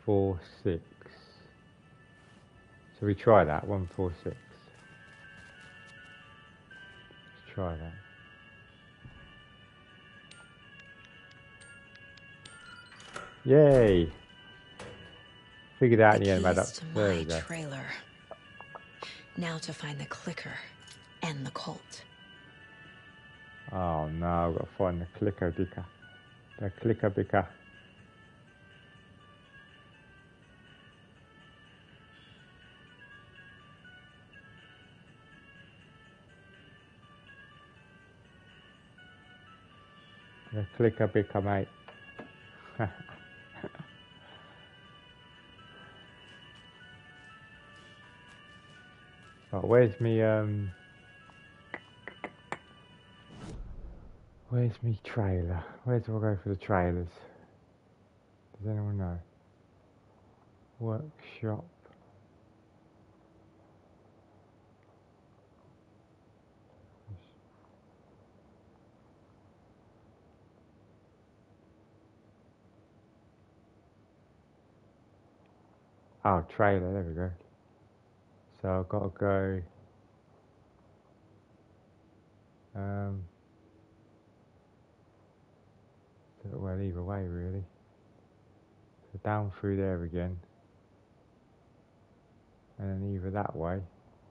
four six. So we try that, one four six. Let's try that. Yay! Figured out in the end, madam. There we go. Trailer. Now to find the clicker and the Colt. Oh no, I've got to find the clicker dicker. The clicker bicker. The clicker bicker, mate. Oh, where's me, um... Where's me trailer? Where do I go for the trailers? Does anyone know? Workshop. Oh, trailer, there we go. So I've got to go... Um... Well, either way, really. So down through there again. And then either that way.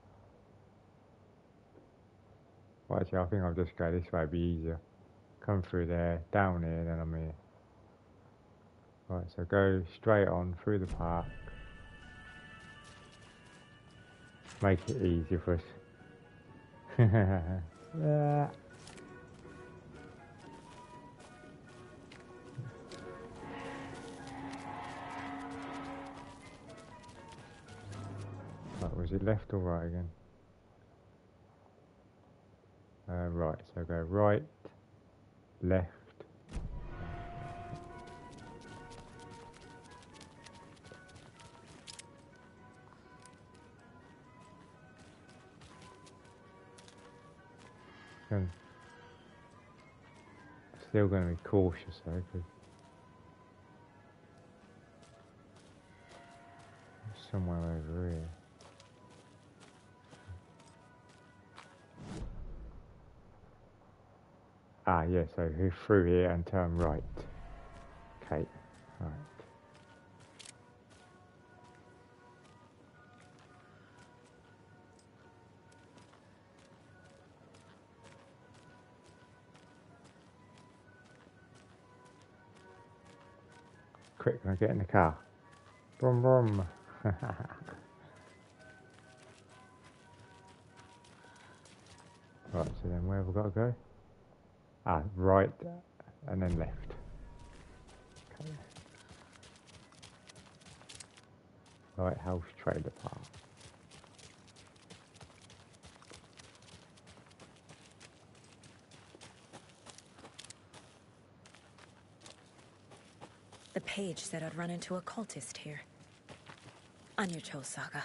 Well, actually, I think I'll just go this way, it'd be easier. Come through there, down here, then I'm here. Right, so go straight on through the park. Make it easier for us. Yeah. Right, was it left or right again? Uh, right, so go right, left. And still going to be cautious though, because somewhere over here. Ah, yeah, so through here and turn right. Okay, right. Quick, can I get in the car? Brum brum. Right, so then where have we got to go? Ah, right, and then left. Okay. Lighthouse Trailer Park. The page said I'd run into a cultist here. On your toes, Saga.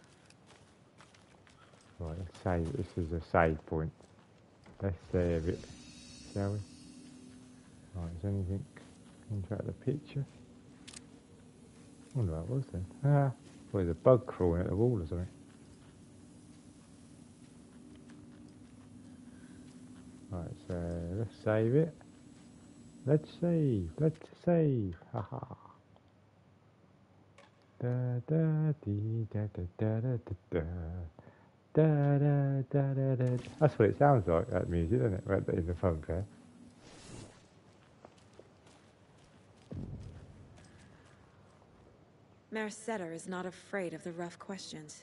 Right, let's save. This is a save point. Let's save it, shall we? Right, is anything into the picture? I wonder what it was then. Ah, well, there's a bug crawling at the wall or something. Right, so let's save it. Let's save. Let's save. Haha. Da da dee da da da da da. Da, da, da, da, da. That's what it sounds like, that music, isn't it? Right in the phone there. Merceder is not afraid of the rough questions.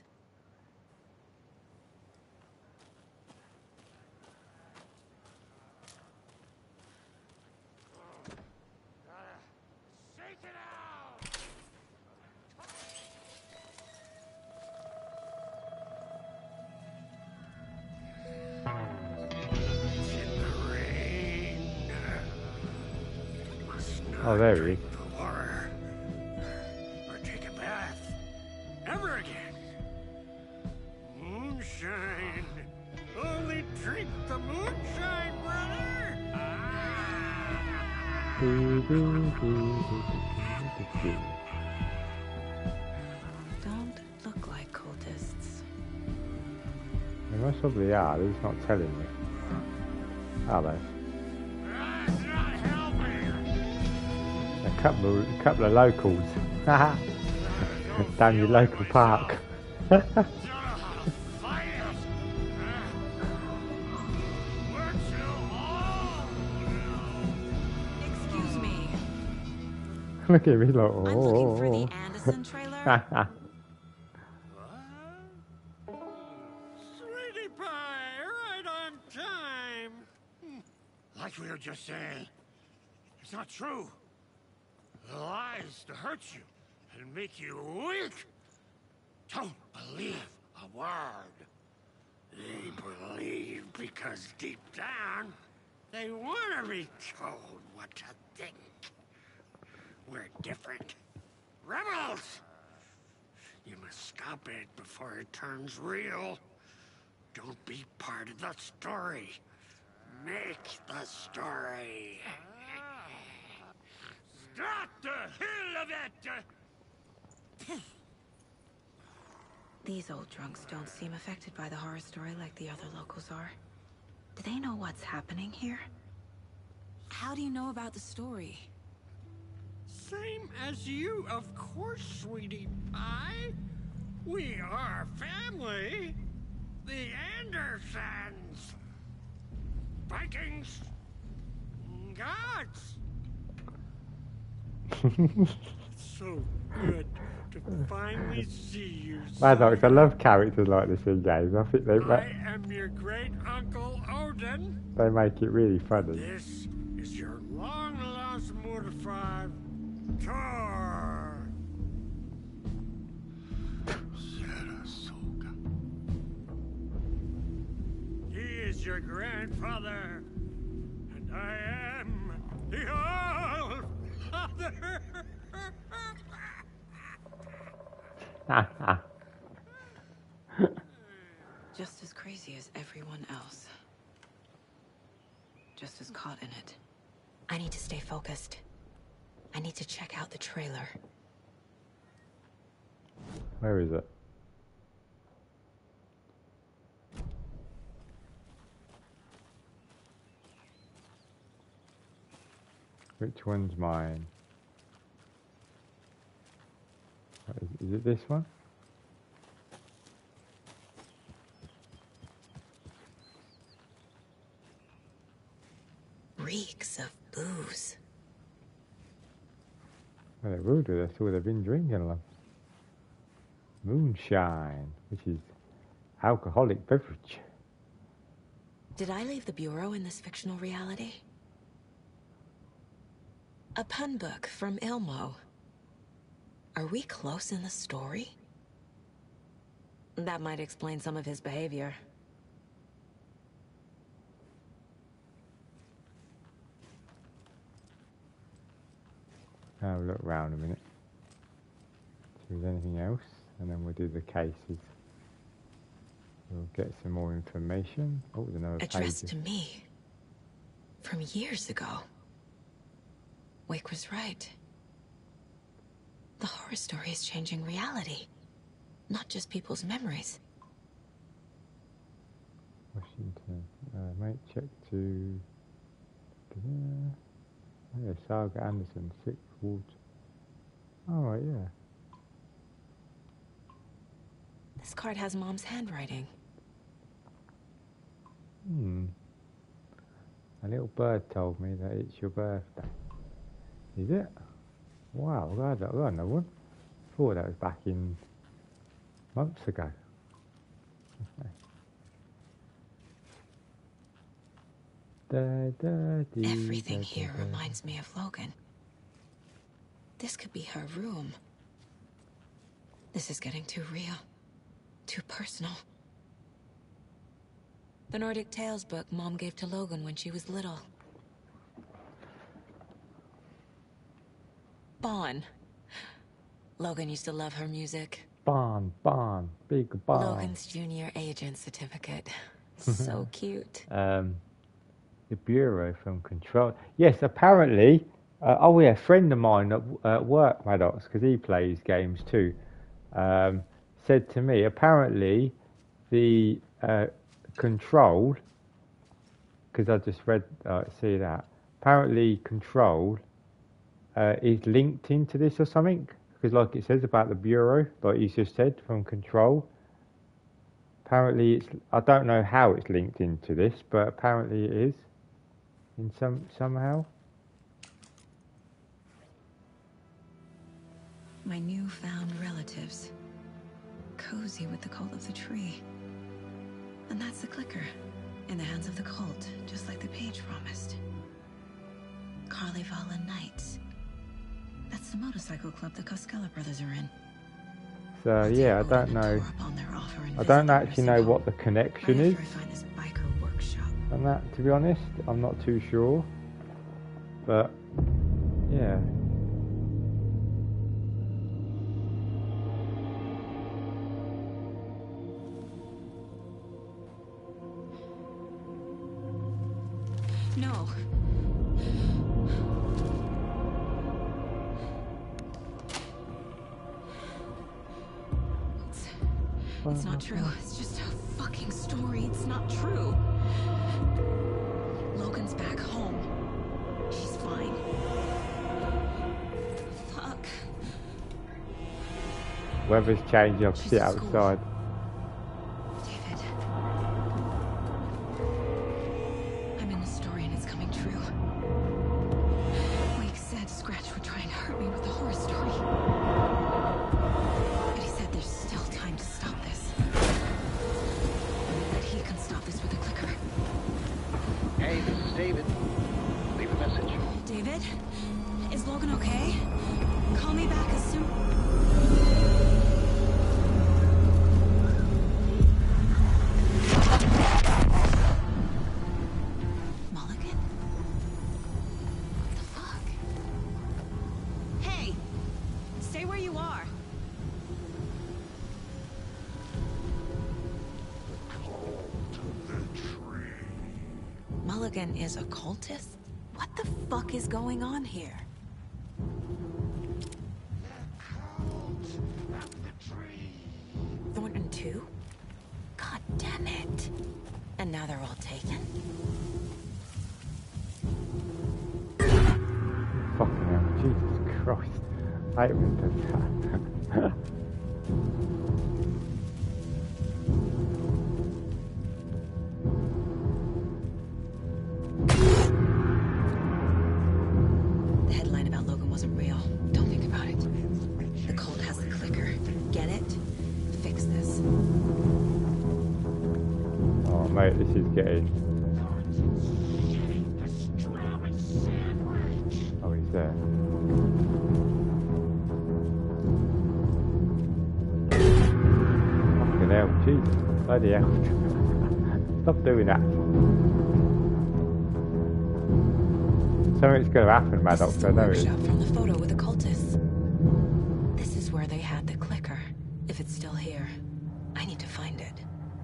Oh, there he is. Or take a bath. Ever again. Moonshine. Only drink the moonshine, brother. Ah. most probably are, they're just not telling me. Are they? A couple of, a couple of locals. Down your local park. Excuse me. Look at me, like, oh. I'm looking for the Anderson trailer. Sweetie pie, right on time. Like we were just saying, it's not true. The lies to hurt you and make you weak. Don't believe a word. They believe because deep down, they want to be told what to think. We're different. Rebels! You must stop it before it turns real. Don't be part of the story. Make the story. Stop the hell of it! These old drunks don't seem affected by the horror story like the other locals are. Do they know what's happening here? How do you know about the story? Same as you, of course, sweetie pie. We are family. The Andersons. Vikings. Gods. So good to finally see you. Maddox, I love characters like this in games. I think they I am your great uncle Odin. they make it really funny. This is your long lost mortified Tor. Saratoga. He is your grandfather, and I am the All Father. Just as crazy as everyone else. Just as caught in it. I need to stay focused. I need to check out the trailer. Where is it? Which one's mine? Is, is it this one? Reeks of booze. Well, they will do. That's all they've been drinking along. Moonshine, which is alcoholic beverage. Did I leave the Bureau in this fictional reality? A pun book from Ilmo. Are we close in the story? That might explain some of his behavior. I'll look round a minute. See if there's anything else, and then we'll do the cases. We'll get some more information. Oh, there's another page. Addressed to me. From years ago. Wake was right. The horror story is changing reality. Not just people's memories. Washington. Uh, mate, check to... Oh, yeah, Saga Anderson, Sixth Ward. Oh, right, yeah. This card has Mom's handwriting. Hmm. A little bird told me that it's your birthday. Is it? Wow, I got, I got another one. I thought that was back in months ago. Da, da, dee, Everything da, here da, da. reminds me of Logan. This could be her room. This is getting too real. Too personal. The Nordic Tales book Mom gave to Logan when she was little. Bon. Logan used to love her music. Bon, Bon, big Bon. Logan's junior agent certificate. So cute. Um, the Bureau from Control. Yes, apparently. Uh, oh yeah, a friend of mine at, at work, Maddox, because he plays games too, um, said to me, apparently the uh, Control, because I just read, uh, see that, apparently Control uh, is linked into this or something, because like it says about the Bureau, like you just said, from Control. Apparently it's, I don't know how it's linked into this, but apparently it is, in some somehow. My newfound relatives. Cozy with the cult of the tree. And that's the clicker. In the hands of the cult, just like the page promised. Carnival Knights. That's the motorcycle club the Koskela brothers are in. So yeah, I don't know. I don't actually know what the connection is. And that, to be honest, I'm not too sure. But yeah. No. It's, it's not true. It's just a fucking story. It's not true. Logan's back home. She's fine. Fuck. Weather's changing. I'll sit outside. Mulligan is a cultist? What the fuck is going on here? Thornton too? God damn it. And now they're all taken? Fucking hell, Jesus Christ. I hate when it does that. This is getting. Oh, he's there. Fucking hell, Jesus. Bloody hell. Stop doing that. Something's going to happen, Maddox. I know it is. From the photo with the cultists. This is where they had the clicker. If it's still here, I need to find it.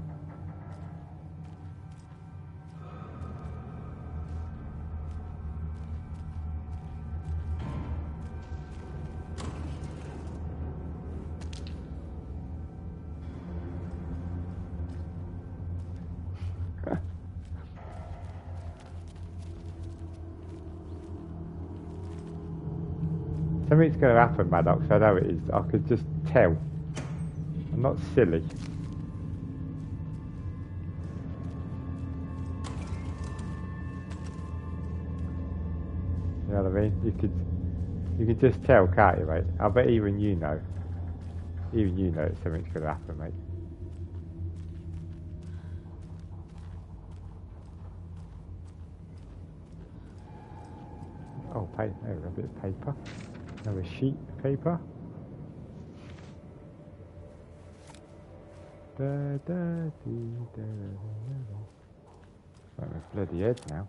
Something's going to happen, Maddox. I know it is. I could just tell. I'm not silly. You know what I mean? You could, you could just tell, can't you, mate? I bet even you know. Even you know that something's going to happen, mate. Oh, paper. There we go, a bit of paper. Another sheet of paper. Da, da, dee, da, da, da. Like my bloody head now.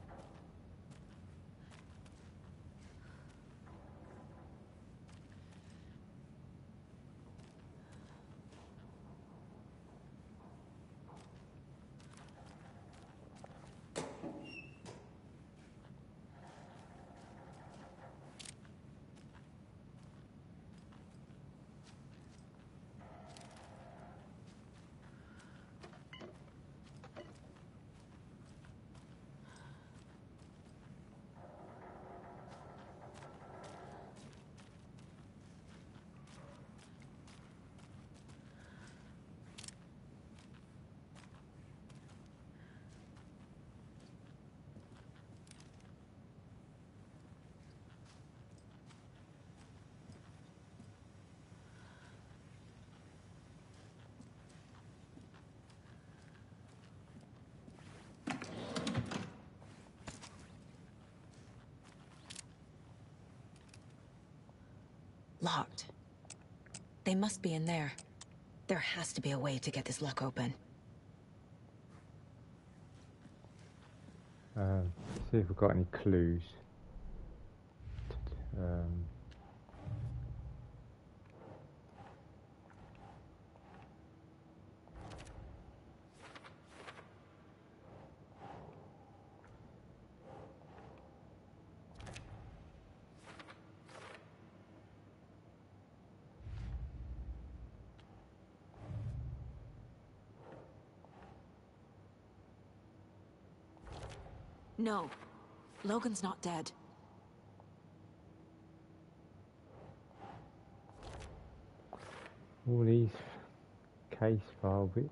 Locked. They must be in there. There has to be a way to get this lock open. Um, see if we've got any clues. Um, No. Logan's not dead. all these case file bits.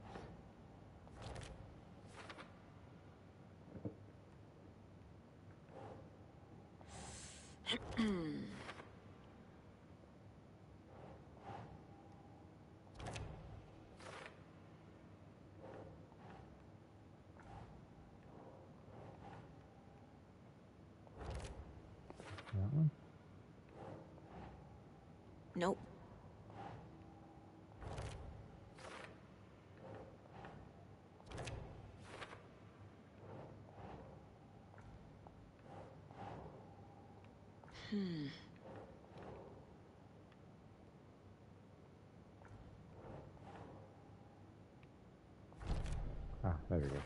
That one. Nope. Hmm. Ah, there we go.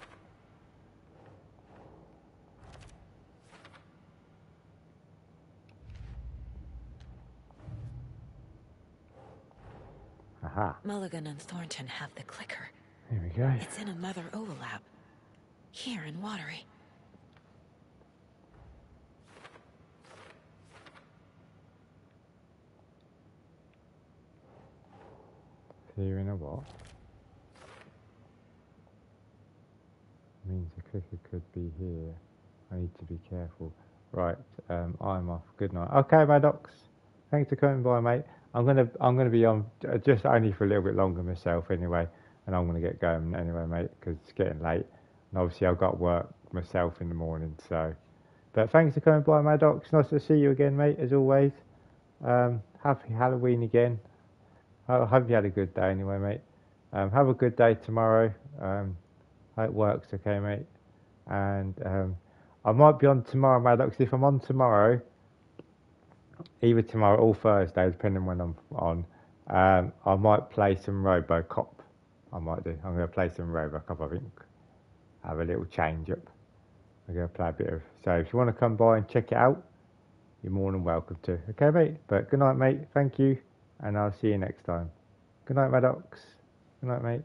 Aha. Mulligan and Thornton have the clicker. Here we go. It's in a Mother overlap. Here in Watery. Here in a what? Means the clicker could be here. I need to be careful. Right, um, I'm off. Good night. Okay, Maddox. Thanks for coming by, mate. I'm gonna I'm gonna be on just only for a little bit longer myself anyway, and I'm gonna get going anyway, mate, because it's getting late, and obviously I've got work myself in the morning. So, but thanks for coming by, Maddox. Nice to see you again, mate, as always. Um, happy Halloween again. I hope you had a good day anyway, mate. Um, have a good day tomorrow. Um, hope it works, okay, mate. And um, I might be on tomorrow, Maddox. If I'm on tomorrow, either tomorrow or Thursday, depending when I'm on, um, I might play some RoboCop. I might do. I'm going to play some RoboCop, I think. Have a little change up. I'm going to play a bit of... So if you want to come by and check it out, you're more than welcome to. Okay, mate? But good night, mate. Thank you. And I'll see you next time. Good night, Maddox. Good night, mate.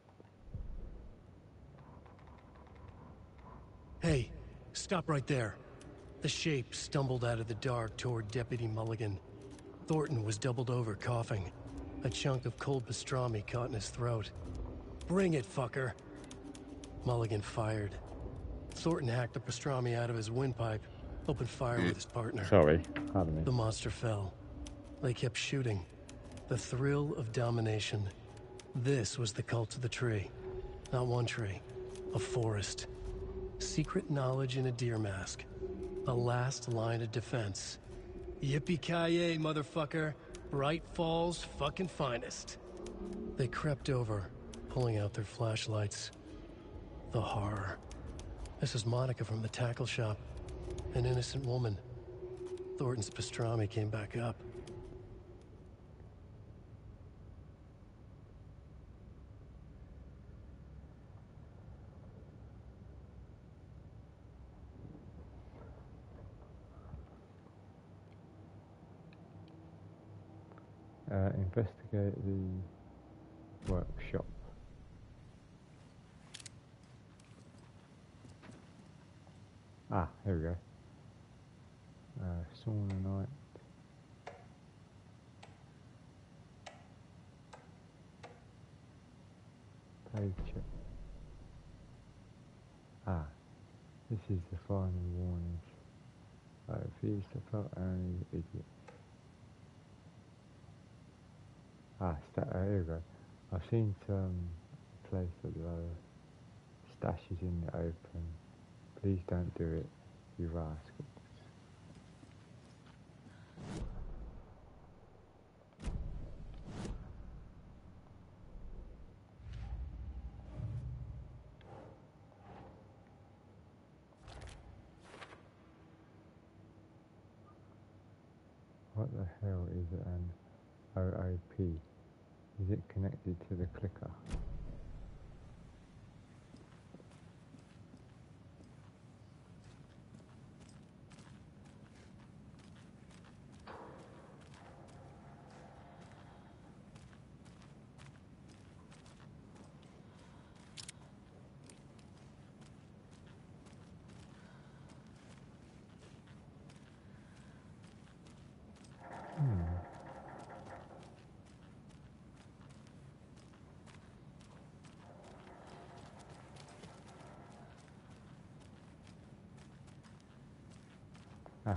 Hey, stop right there. The shape stumbled out of the dark toward Deputy Mulligan. Thornton was doubled over, coughing. A chunk of cold pastrami caught in his throat. Bring it, fucker. Mulligan fired. Thornton hacked the pastrami out of his windpipe, opened fire with his partner. Sorry, pardon me. The monster fell. They kept shooting. The thrill of domination. This was the cult of the tree. Not one tree, a forest. Secret knowledge in a deer mask. A last line of defense. Yippee-ki-yay, motherfucker. Bright Falls' fucking finest. They crept over, pulling out their flashlights. The horror. This is Monica from the tackle shop. An innocent woman. Thornton's pastrami came back up. Uh, investigate the workshop. Ah, here we go. Uh, sauna night. Page check. Ah, this is the final warning. I refuse to plot only idiot. Ah, sta uh, here we go. I've seen some place at the stashes in the open. Please don't do it, you rascals. What the hell is an O O P? Is it connected to the clicker? Ah.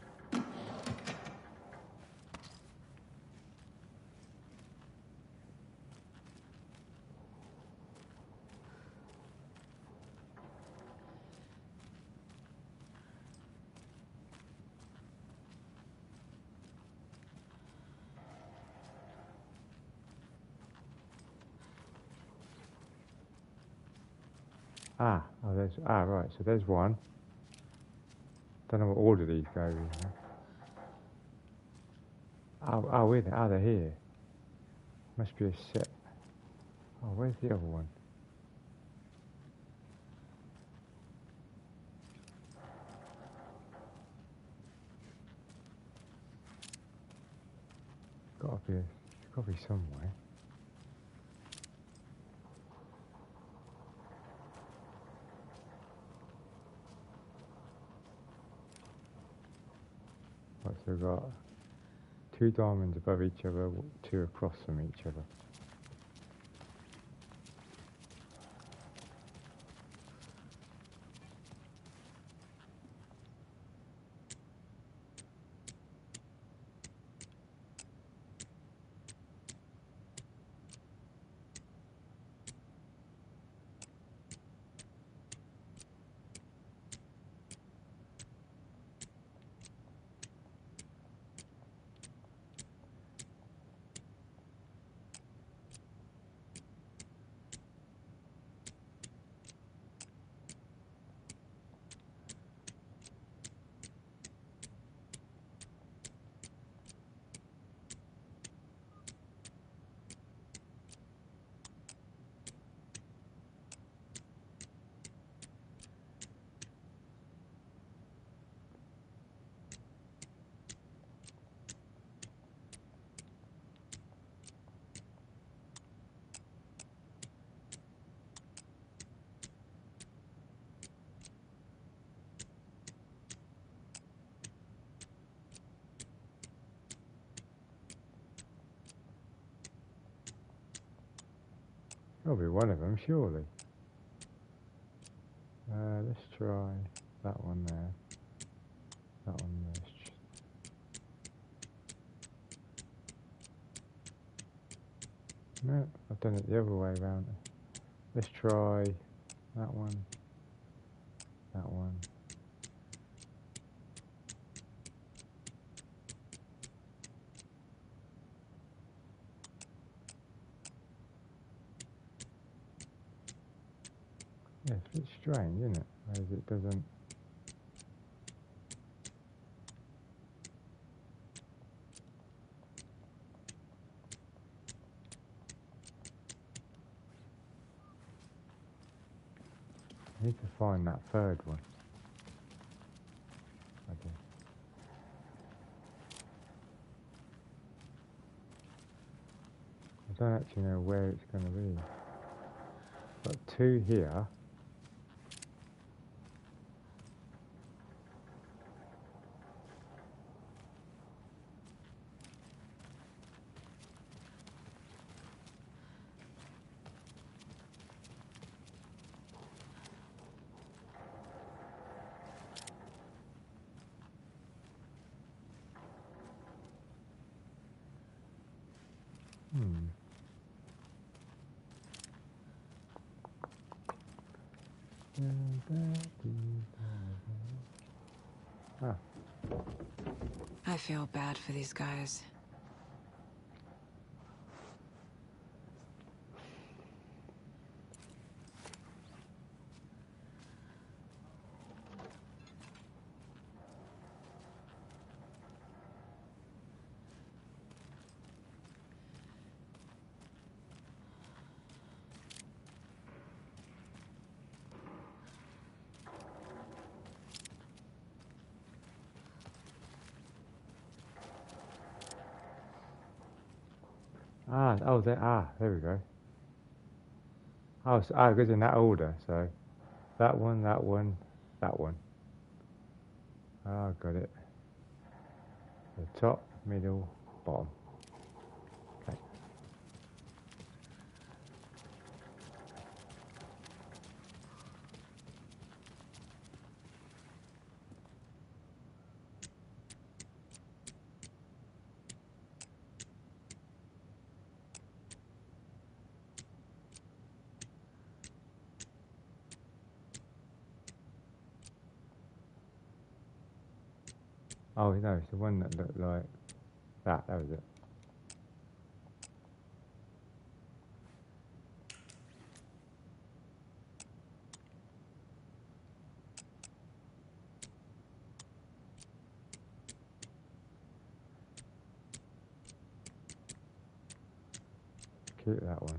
Ah, oh, there's, ah, right, so there's one. Don't know what order these go in. Oh, oh, where they, oh, they're here. Must be a set. Oh, where's the other one? Gotta be, it's gotta be somewhere. Right, so we've got two diamonds above each other, two across from each other. There'll be one of them, surely. Uh, let's try that one there. That one there. No, I've done it the other way around. Let's try that one. That one. Yeah, it's a bit strange, isn't it? Whereas it doesn't. I need to find that third one. Okay. I don't actually know where it's going to be. Got two here. Hmm. Ah. I feel bad for these guys. Ah, oh, there, ah, there we go. Oh, so, ah, it goes in that order. So that one, that one, that one. Ah, got it. The top, middle, bottom. Okay. Oh no, it's the one that looked like that. That was it. Cute, that one.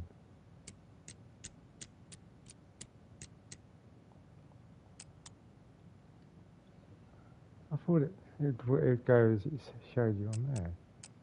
I thought it it it goes. It showed you on there.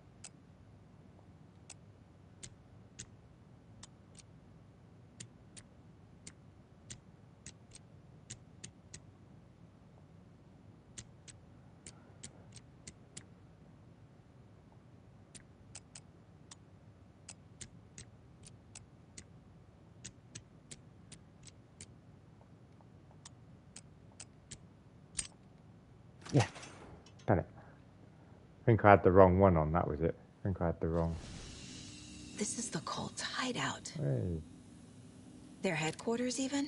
Yeah, got it. I think I had the wrong one on. That was it. I think I had the wrong. This is the cult's hideout. Hey. Their headquarters, even?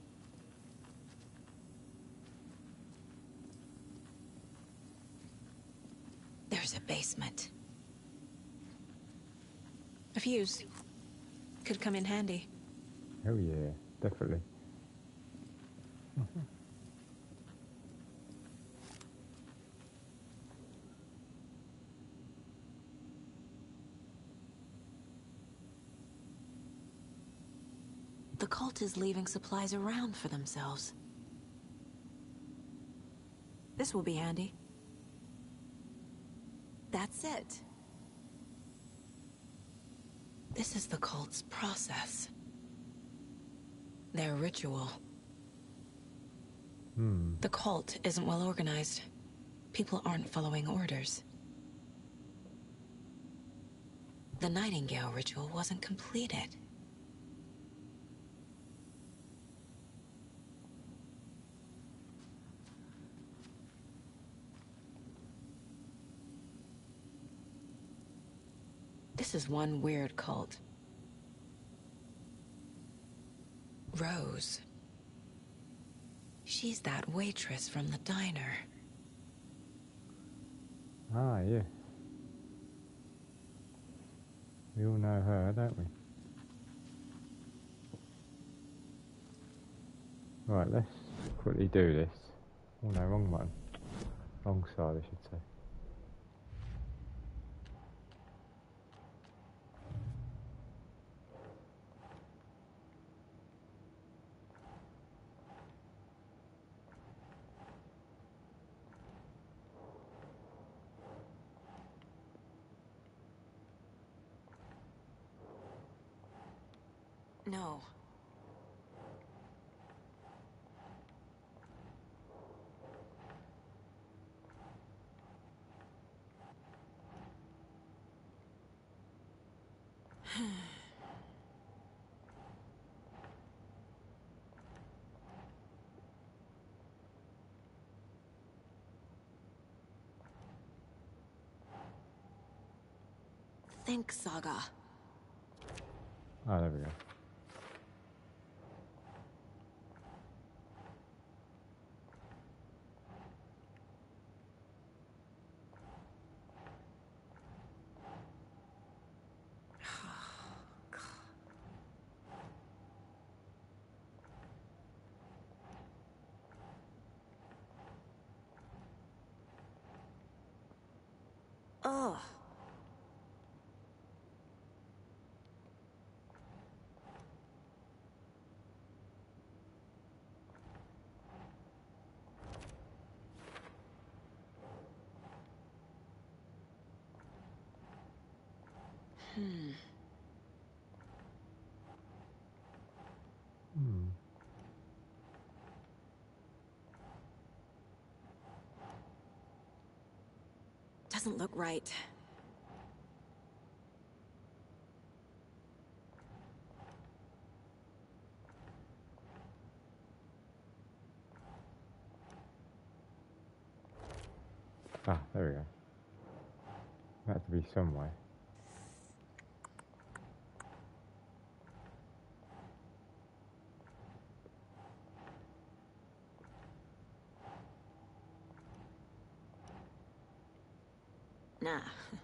There's a basement. A fuse. Could come in handy. Oh yeah, definitely. The cult is leaving supplies around for themselves. This will be handy. That's it. This is the cult's process. Their ritual. Hmm. The cult isn't well organized. People aren't following orders. The Nightingale ritual wasn't completed. This is one weird cult. Rose. She's that waitress from the diner. Ah, yeah. We all know her, don't we? Right, let's quickly do this. Oh no, wrong one. Wrong side, I should say. No. Think, Saga. Oh, there we go. Ugh. Hmm. doesn't look right. Ah, there we go. That to be some way. Nah.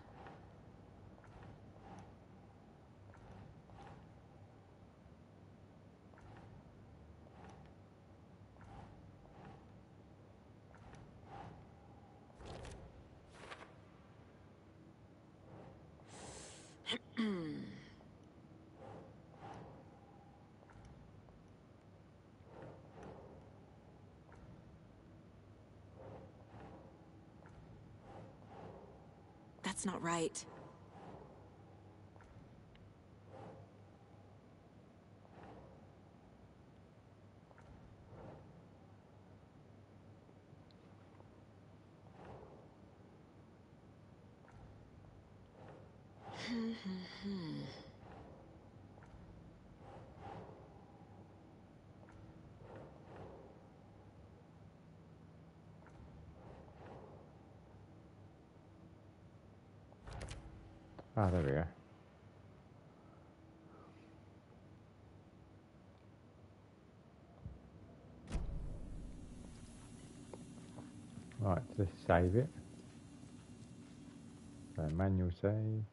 That's not right. Ah, there we go. Right, let's save it. So manual save.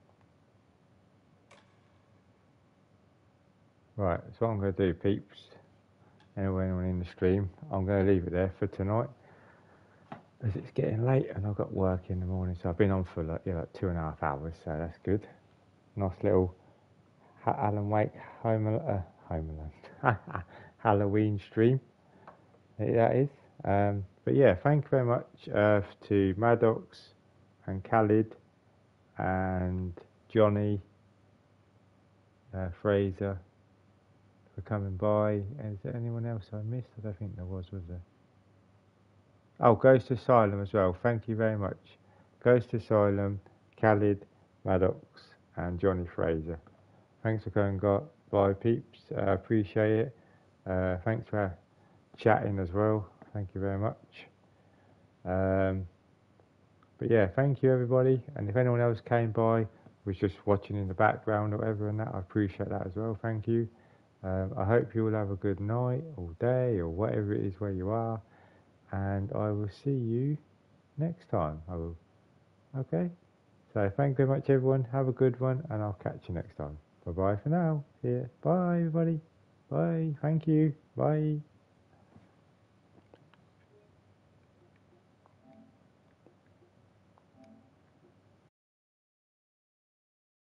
Right, so what I'm going to do, peeps, anyone in the stream, I'm going to leave it there for tonight, as it's getting late and I've got work in the morning. So I've been on for like, yeah, like two and a half hours, so that's good. Nice little ha Alan Wake home, uh, home alone. Halloween stream. That is. Um, but yeah, thank you very much uh, to Maddox and Khalid and Johnny, uh, Fraser, for coming by. Is there anyone else I missed? I don't think there was, was there? Oh, Ghost Asylum as well. Thank you very much. Ghost Asylum, Khalid, Maddox, and Johnny Fraser. Thanks for coming by, peeps. I uh, appreciate it. Uh, thanks for chatting as well. Thank you very much. Um, but yeah, thank you everybody. And if anyone else came by, was just watching in the background or whatever and that, I appreciate that as well. Thank you. Um, I hope you all have a good night or day or whatever it is where you are. And I will see you next time. I will. Okay? So thank you very much everyone. Have a good one and I'll catch you next time. Bye bye for now. See ya. Bye everybody. Bye. Thank you. Bye.